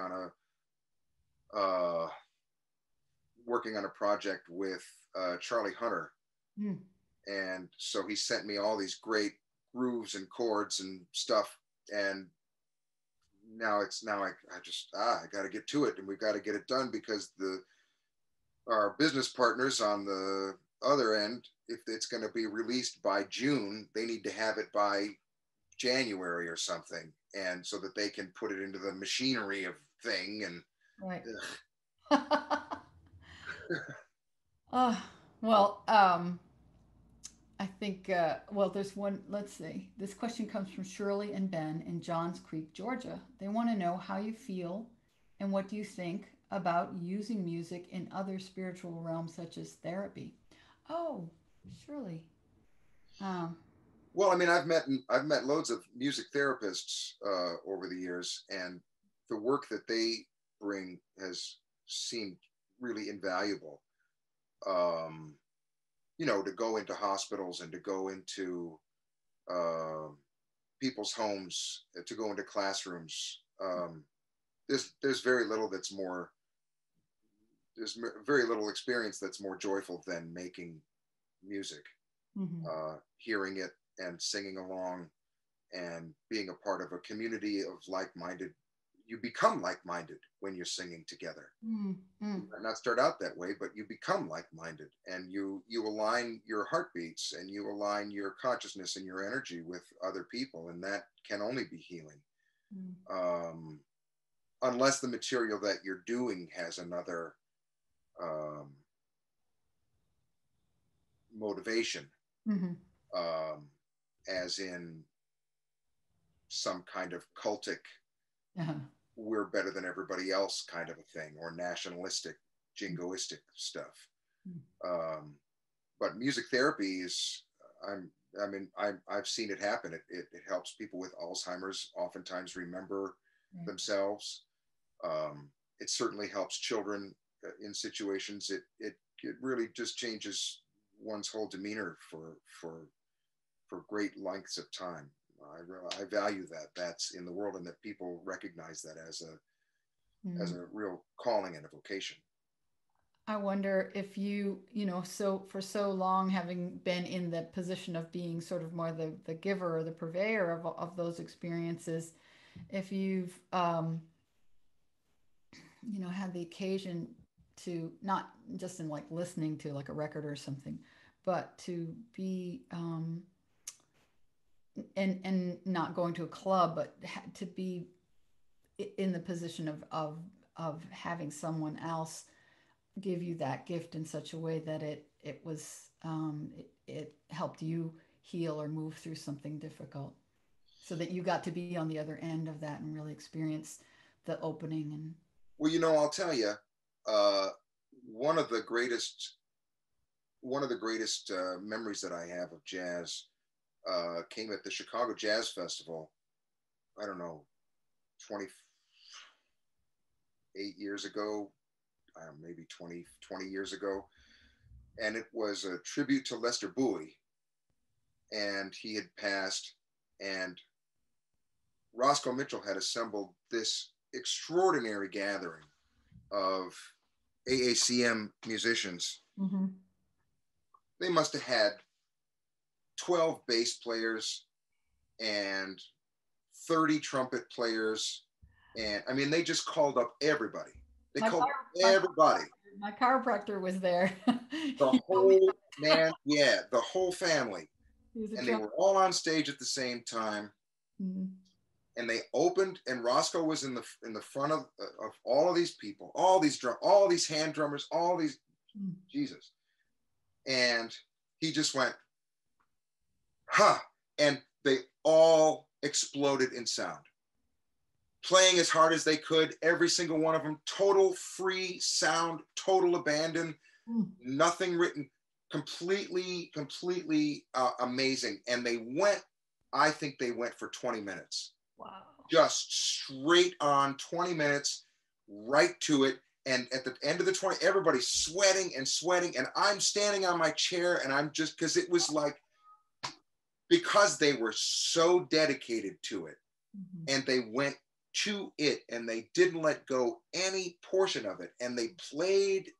uh, working on a project with Charlie Hunter. Mm. And so he sent me all these great grooves and chords and stuff. And now I just, I got to get to it, and we've got to get it done because our business partners on the other end, if it's going to be released by June, they need to have it by January or something, and so that they can put it into the machinery of thing. And Right. uh, well, I think, well, there's one, let's see. This question comes from Shirley and Ben in Johns Creek, Georgia. They want to know how you feel and what do you think about using music in other spiritual realms such as therapy. Oh, Shirley. Um, well, I mean, I've met loads of music therapists over the years, and the work that they bring has seemed really invaluable. Um, you know, to go into hospitals and to go into uh, people's homes, to go into classrooms. There's very little that's more there's very little experience that's more joyful than making music, mhm. hearing it and singing along and being a part of a community of like-minded. You become like-minded when you're singing together. Mm, You mm, might not start out that way, but you become like-minded, and you align your heartbeats and you align your consciousness and your energy with other people, and that can only be healing. mm, Um, unless the material that you're doing has another um, motivation, mhm. um, as in some kind of cultic, Uh-huh. we're better than everybody else kind of a thing, or nationalistic, jingoistic stuff. Mm, Um, but music therapy is, I'm, I mean, I've seen it happen. It helps people with Alzheimer's oftentimes remember right. themselves. It certainly helps children in situations. It really just changes one's whole demeanor for great lengths of time. I value that that's in the world, and that people recognize that as Mm. a real calling and a vocation. I wonder if you know, so for so long having been in the position of being sort of more the giver or the purveyor of those experiences, if you've you know, had the occasion to not just in like listening to like a record or something, but to be and not going to a club, but to be in the position of having someone else give you that gift in such a way that it was it helped you heal or move through something difficult, so that you got to be on the other end of that and really experience the opening and Well, you know, I'll tell you, uh, one of the greatest memories that I have of jazz came at the Chicago Jazz Festival. I don't know, 28 years ago, maybe 20 years ago. And it was a tribute to Lester Bowie. And he had passed. And Roscoe Mitchell had assembled this extraordinary gathering of AACM musicians. mm-hmm. They must have had 12 bass players and 30 trumpet players. And I mean, they just called up everybody. They my called car my everybody. my chiropractor was there. The He told me whole man, yeah, the whole family. he was a And they Trump. were all on stage at the same time. Mm, And they opened, and Roscoe was in the front of all of these people, all these hand drummers, all these mm. Jesus. And he just went, huh. And they all exploded in sound, playing as hard as they could, every single one of them, total free sound, total abandon, Mm. nothing written, completely amazing. And they went, I think they went for 20 minutes, Wow. just straight on 20 minutes, right to it. And at the end of the 20, everybody's sweating and sweating. And I'm standing on my chair, and I'm just, because it was like, because they were so dedicated to it, Mm-hmm. and they went to it, and they didn't let go any portion of it, and they played,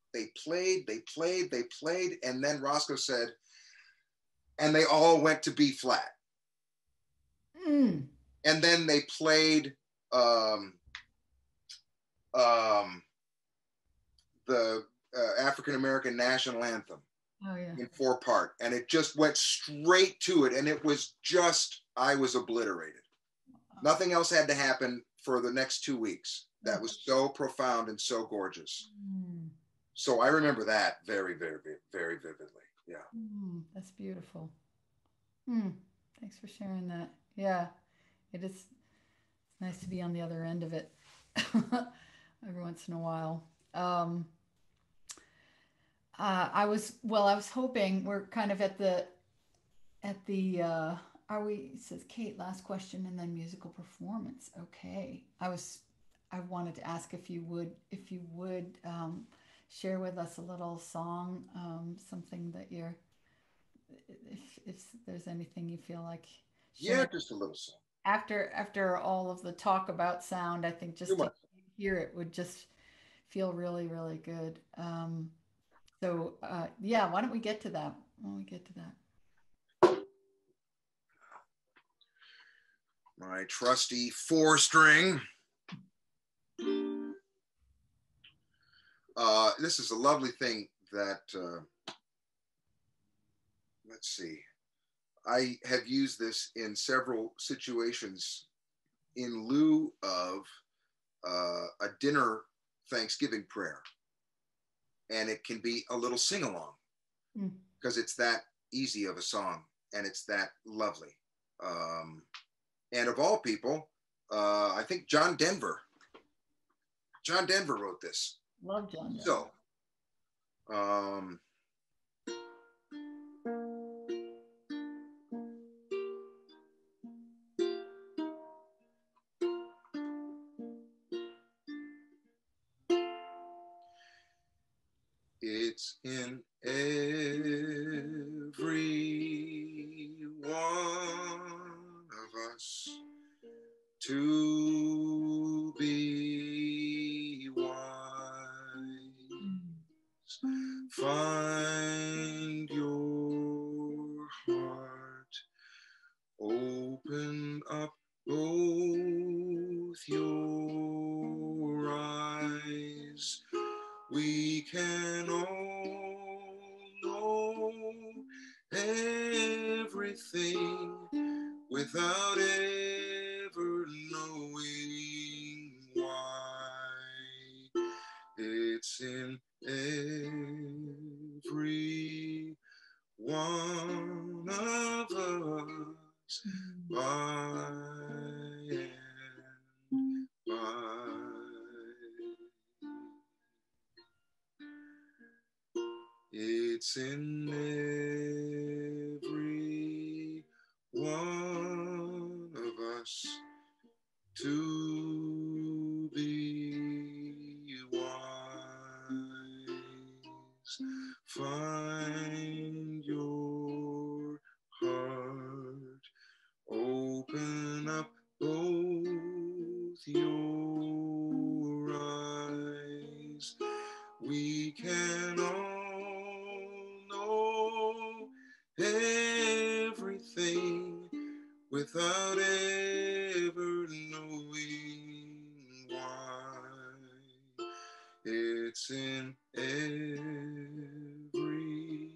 and then Roscoe said, and they all went to B flat. Mm. And then they played um, the African American national anthem Oh yeah. in 4-part, and it just went straight to it, and it was just, I was obliterated. Nothing else had to happen for the next 2 weeks. That was so profound and so gorgeous. Mm. So I remember that very, very, very vividly. Yeah. Mm. That's beautiful. Mm. Thanks for sharing that. Yeah, it is. It's nice to be on the other end of it every once in a while. Um, I was hoping we're kind of at the are we, it says Kate, last question and then musical performance. Okay. I wanted to ask if you would share with us a little song, something that you're, if there's anything you feel like Yeah, sharing just a little song. after all of the talk about sound. I think Too just to much. hear it would just feel really, really good. Yeah, why don't we get to that? Why don't we get to that? My trusty 4-string. This is a lovely thing that, let's see, I have used this in several situations in lieu of a dinner Thanksgiving prayer. And it can be a little sing along because it's that easy of a song and it's that lovely. And of all people, I think John Denver wrote this. Love John Denver. So, um, it's in every one of us to be wise. Find your heart, open up both your eyes. We can all know everything without ever knowing why. It's in every one of us, by and by. It's in every one of us to be wise. Find your heart, open up both your eyes. We can all know everything without ever knowing why. It's in every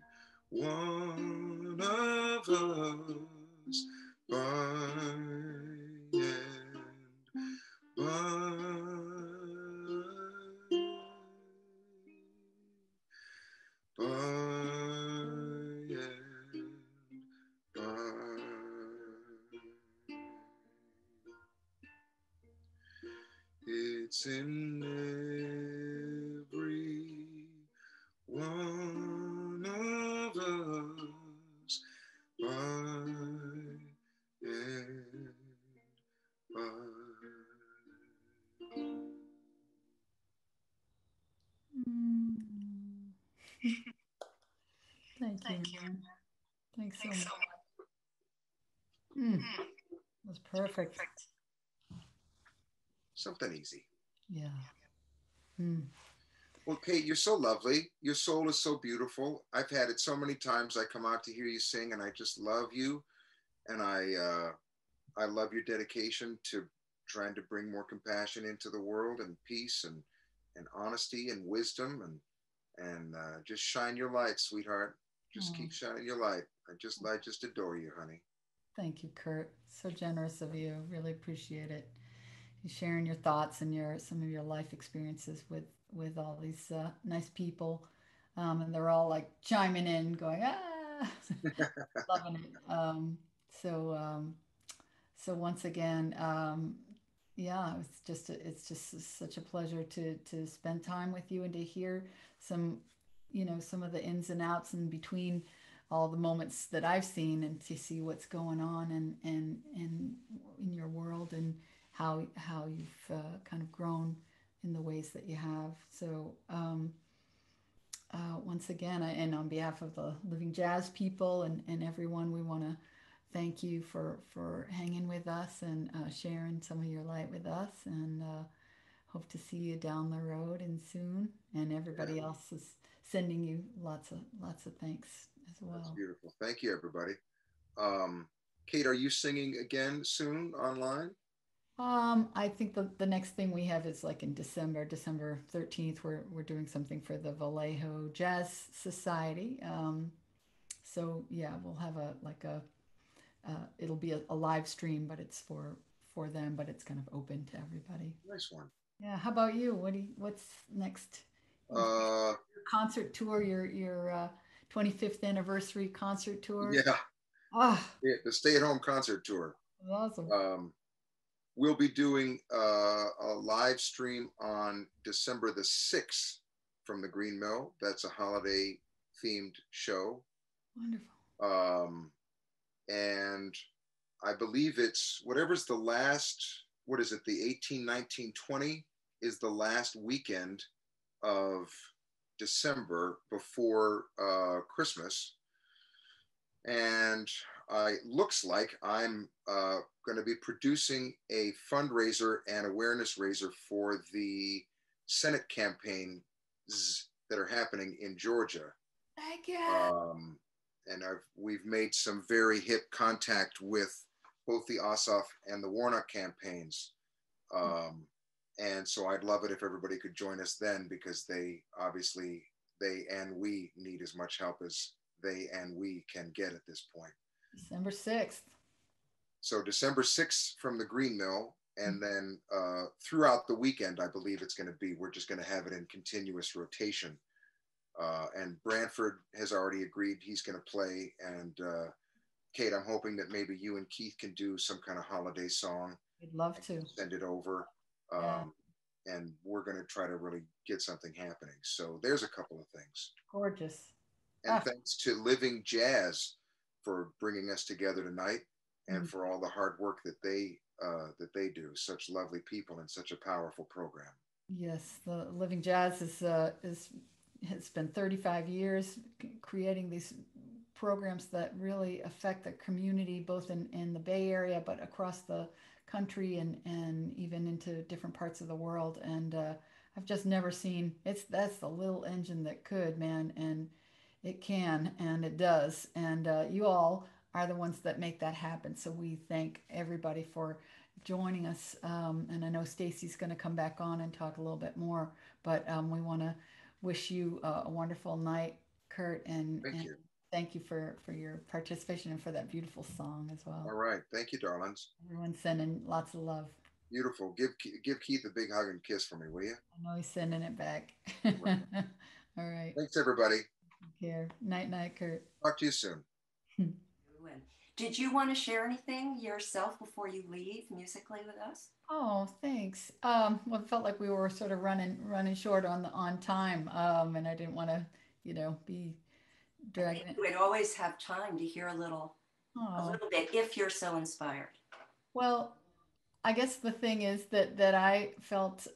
one of us, by and by. By and by. It's in every one of us, by and by. Thank you, man. Thanks so much. Mm, that's perfect. Something easy. Yeah. Mm. Well, Kate, you're so lovely. Your soul is so beautiful. I've had it so many times. I come out to hear you sing, and I just love you. And I love your dedication to trying to bring more compassion into the world and peace and honesty and wisdom and just shine your light, sweetheart. Just Oh, keep shining your light. I just adore you, honey. thank you, Kurt. So generous of you. Really appreciate it. You sharing your thoughts and your some of your life experiences with all these nice people, and they're all like chiming in, going ah, loving it. So so once again, yeah, it's just such a pleasure to spend time with you and to hear some, some of the ins and outs in between all the moments that I've seen and to see what's going on and in your world and how you've kind of grown in the ways that you have. So once again, and on behalf of the Living Jazz people and everyone, we want to thank you for hanging with us and sharing some of your light with us. And hope to see you down the road and soon. And Yeah, everybody else is sending you lots of thanks as that's well. beautiful. Thank you, everybody. Um, Kate, are you singing again soon online? I think the next thing we have is like in December 13th. We're doing something for the Vallejo Jazz Society. So yeah, we'll have a like a it'll be a live stream, but it's for them, but it's kind of open to everybody. Nice one. Yeah. How about you? What's next? Your Uh, concert tour, your 25th anniversary concert tour. yeah, Ah, yeah, the stay-at-home concert tour. awesome. Um, we'll be doing a live stream on December the 6th from the Green Mill. That's a holiday themed show. Wonderful. Um, and I believe it's whatever's the last, what is it, the 18, 19, 20 is the last weekend of December before Christmas. And looks like I'm going to be producing a fundraiser and awareness raiser for the Senate campaigns that are happening in Georgia. Heck yeah. Um, and we've made some very hip contact with both the Ossoff and the Warnock campaigns. Um, and so I'd love it if everybody could join us then because they and we need as much help as they and we can get at this point. December 6th. So December 6th from the Green Mill, and then throughout the weekend, I believe it's going to be. We're just going to have it in continuous rotation. And Branford has already agreed he's going to play. And Kate, I'm hoping that maybe you and Keith can do some kind of holiday song We'd love and to. send it over. Yeah, And we're going to try to really get something happening. So there's a couple of things. gorgeous. And Ah, thanks to Living Jazz for bringing us together tonight and mm, for all the hard work that they do. Such lovely people and such a powerful program. yes, the Living Jazz is has been 35 years creating these programs that really affect the community, both in the Bay Area, but across the country and even into different parts of the world. And I've just never seen that's the little engine that could, man, and it can and it does. And you all are the ones that make that happen. So we thank everybody for joining us. And I know Stacy's going to come back on and talk a little bit more, but we want to wish you a wonderful night, Kurt, Thank and you. thank you for your participation and for that beautiful song as well. All right. Thank you, darlings. Everyone's sending lots of love. Beautiful. Give Keith a big hug and kiss for me, will you? I know he's sending it back. All right. All right. Thanks, everybody. Take care. Night, night, Kurt. Talk to you soon. And did you want to share anything yourself before you leave musically with us? Oh, thanks. Well, it felt like we were sort of running short on time, and I didn't want to, be I think dragging it. you would always have time to hear a Oh, little bit if you're so inspired. well, I guess the thing is that I felt,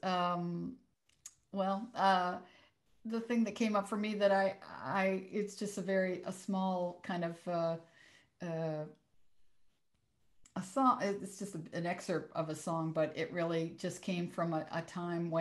well, the thing that came up for me that it's just a small kind of uh, a song. It's just an excerpt of a song, but it really just came from a time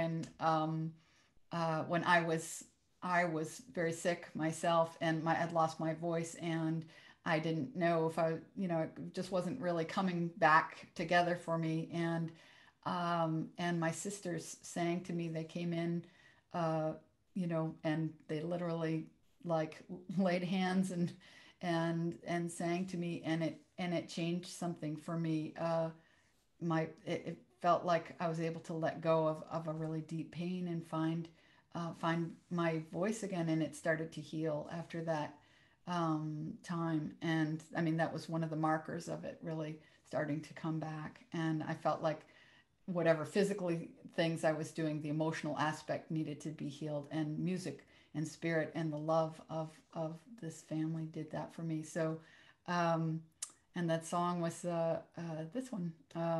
when I was very sick myself, and I'd lost my voice, and I didn't know if it just wasn't really coming back together for me. And my sisters sang to me. They came in, uh, and they literally like laid hands and sang to me, and it changed something for me. It felt like I was able to let go of a really deep pain and find my voice again, and it started to heal after that time. And I mean, that was one of the markers of it really starting to come back. And I felt like whatever physically things I was doing, the emotional aspect needed to be healed, and music and spirit and the love of this family did that for me. So, um, and that song was this one.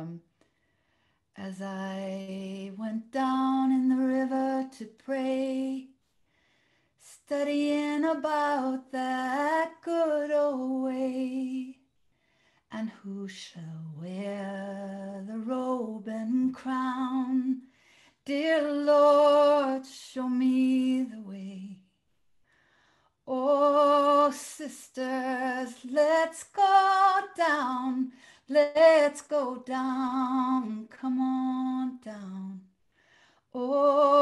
As I went down in the river to pray, studying about that good old way, and who shall wear the robe and crown? Dear Lord, show me the way. Oh, sisters, let's go down. Let's go down. Come on down. Oh,